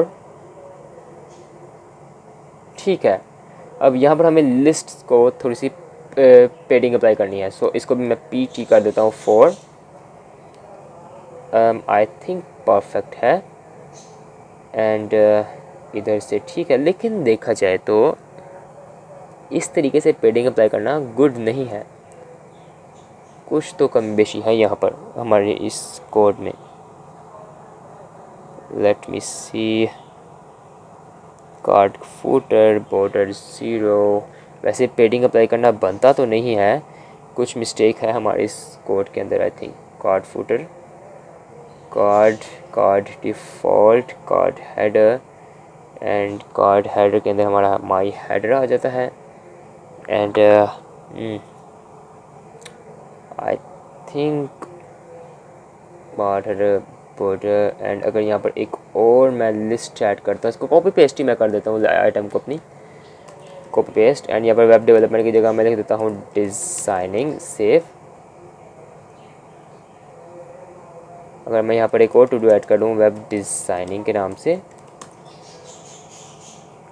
Speaker 1: ठीक है। अब यहाँ पर हमें लिस्ट को थोड़ी सी पेडिंग अप्लाई करनी है। सो इसको भी मैं PT कर देता हूँ 4, आई थिंक परफेक्ट है। एंड इधर से ठीक है, लेकिन देखा जाए तो इस तरीके से पेडिंग अप्लाई करना गुड नहीं है, कुछ तो कमी बेशी है यहाँ पर हमारे इस कोड में। Let me see, card footer border 0, वैसे पेडिंग अप्लाई करना बनता तो नहीं है, कुछ मिस्टेक है हमारे इस कोड के अंदर। I think card footer, card default, card header, and card header के अंदर हमारा माई हेडर आ जाता है। And I think border. And अगर यहाँ पर एक और मैं लिस्ट ऐड करता हूँ, इसको कॉपी पेस्ट ही मैं कर देता हूँ आइटम को अपनी, कॉपी पेस्ट। एंड यहाँ पर वेब डेवलपमेंट की जगह मैं लिख देता हूँ डिज़ाइनिंग, सेव। अगर मैं यहाँ पर एक और टू डू ऐड कर दूँ वेब डिज़ाइनिंग के नाम से,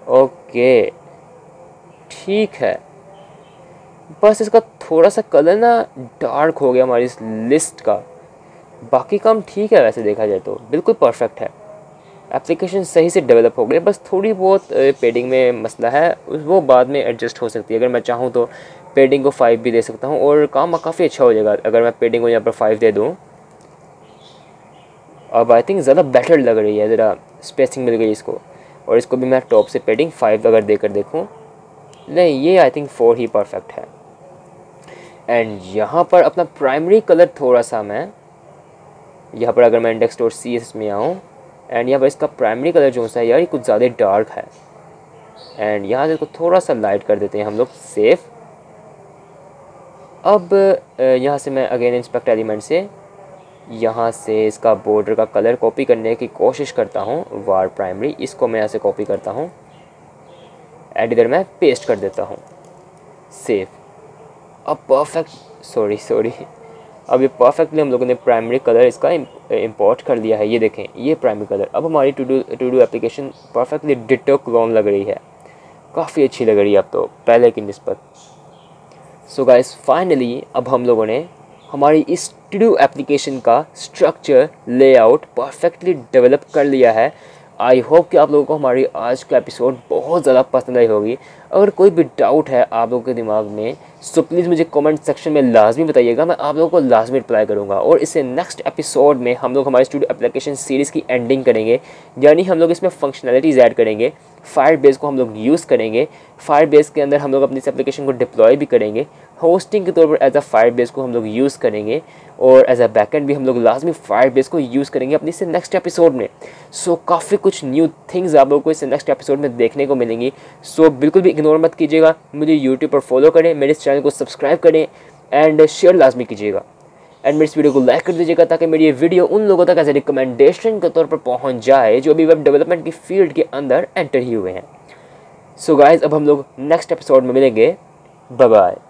Speaker 1: ओके ठीक है, बस इसका थोड़ा सा कलर ना डार्क हो गया हमारी इस लिस्ट का। बाकी काम ठीक है वैसे देखा जाए तो, बिल्कुल परफेक्ट है। एप्लीकेशन सही से डेवलप हो गई, बस थोड़ी बहुत पेडिंग में मसला है, वो बाद में एडजस्ट हो सकती है। अगर मैं चाहूँ तो पेडिंग को 5 भी दे सकता हूँ और काम काफ़ी अच्छा हो जाएगा अगर मैं पेडिंग को यहाँ पर 5 दे दूँ। अब आई थिंक ज़्यादा बेटर लग रही है, ज़रा स्पेसिंग मिल गई इसको। और इसको भी मैं टॉप से पेडिंग 5 अगर देकर देखूँ, नहीं ये आई थिंक 4 ही परफेक्ट है। एंड यहाँ पर अपना प्राइमरी कलर थोड़ा सा मैं यहाँ पर अगर मैं इंडेक्स डॉट CSS में आऊँ एंड यहाँ पर इसका प्राइमरी कलर जो सा है यार ये कुछ ज़्यादा डार्क है। एंड यहाँ से इसको थोड़ा सा लाइट कर देते हैं हम लोग, सेफ। अब यहाँ से मैं अगेन इंस्पेक्ट एलिमेंट से यहाँ से इसका बॉर्डर का कलर कॉपी करने की कोशिश करता हूँ, वार प्राइमरी, इसको मैं यहाँ से कॉपी करता हूँ एंड इधर मैं पेस्ट कर देता हूँ, सेफ। अब परफेक्ट, सॉरी अब ये परफेक्टली हम लोगों ने प्राइमरी कलर इसका इंपोर्ट कर लिया है। ये देखें ये प्राइमरी कलर, अब हमारी to do application perfectly ditto clone लग रही है, काफ़ी अच्छी लग रही है अब तो पहले की निस्बत। सो गाइस फाइनली अब हम लोगों ने हमारी इस टू डू एप्लीकेशन का स्ट्रक्चर लेआउट परफेक्टली डेवलप कर लिया है। आई होप कि आप लोगों को हमारी आज का एपिसोड बहुत ज़्यादा पसंद आई होगी। अगर कोई भी डाउट है आप लोगों के दिमाग में सो प्लीज़ मुझे कमेंट सेक्शन में लाजमी बताइएगा, मैं आप लोगों को लाजमी रिप्लाई करूंगा। और इससे नेक्स्ट एपिसोड में हम लोग हमारे स्टूडियो एप्लीकेशन सीरीज़ की एंडिंग करेंगे, यानी हम लोग इसमें फंक्शनैलिटीज़ ऐड करेंगे। फायरबेस को हम लोग यूज़ करेंगे, फायरबेस के अंदर हम लोग अपनी इस एप्लीकेशन को डिप्लॉय भी करेंगे, होस्टिंग के तौर पर एज अ फायरबेस को हम लोग यूज़ करेंगे और एज अ बैकएंड भी हम लोग लाजमी फायरबेस को यूज़ करेंगे अपनी से नेक्स्ट एपिसोड में। सो काफ़ी कुछ न्यू थिंग्स आप लोगों को इस नेक्स्ट एपिसोड में देखने को मिलेंगी। सो बिल्कुल भी इग्नोर मत कीजिएगा, मुझे यूट्यूब पर फॉलो करें, मेरे इस चैनल को सब्सक्राइब करें एंड शेयर लाजमी कीजिएगा एंड मेरे इस वीडियो को लाइक कर दीजिएगा ताकि मेरी ये वीडियो उन लोगों तक एज ए रिकमेंडेशन के तौर पर पहुंच जाए जो अभी वेब डेवलपमेंट की फील्ड के अंदर एंटर ही हुए हैं। सो गाइज अब हम लोग नेक्स्ट एपिसोड में मिलेंगे, बाय बाय।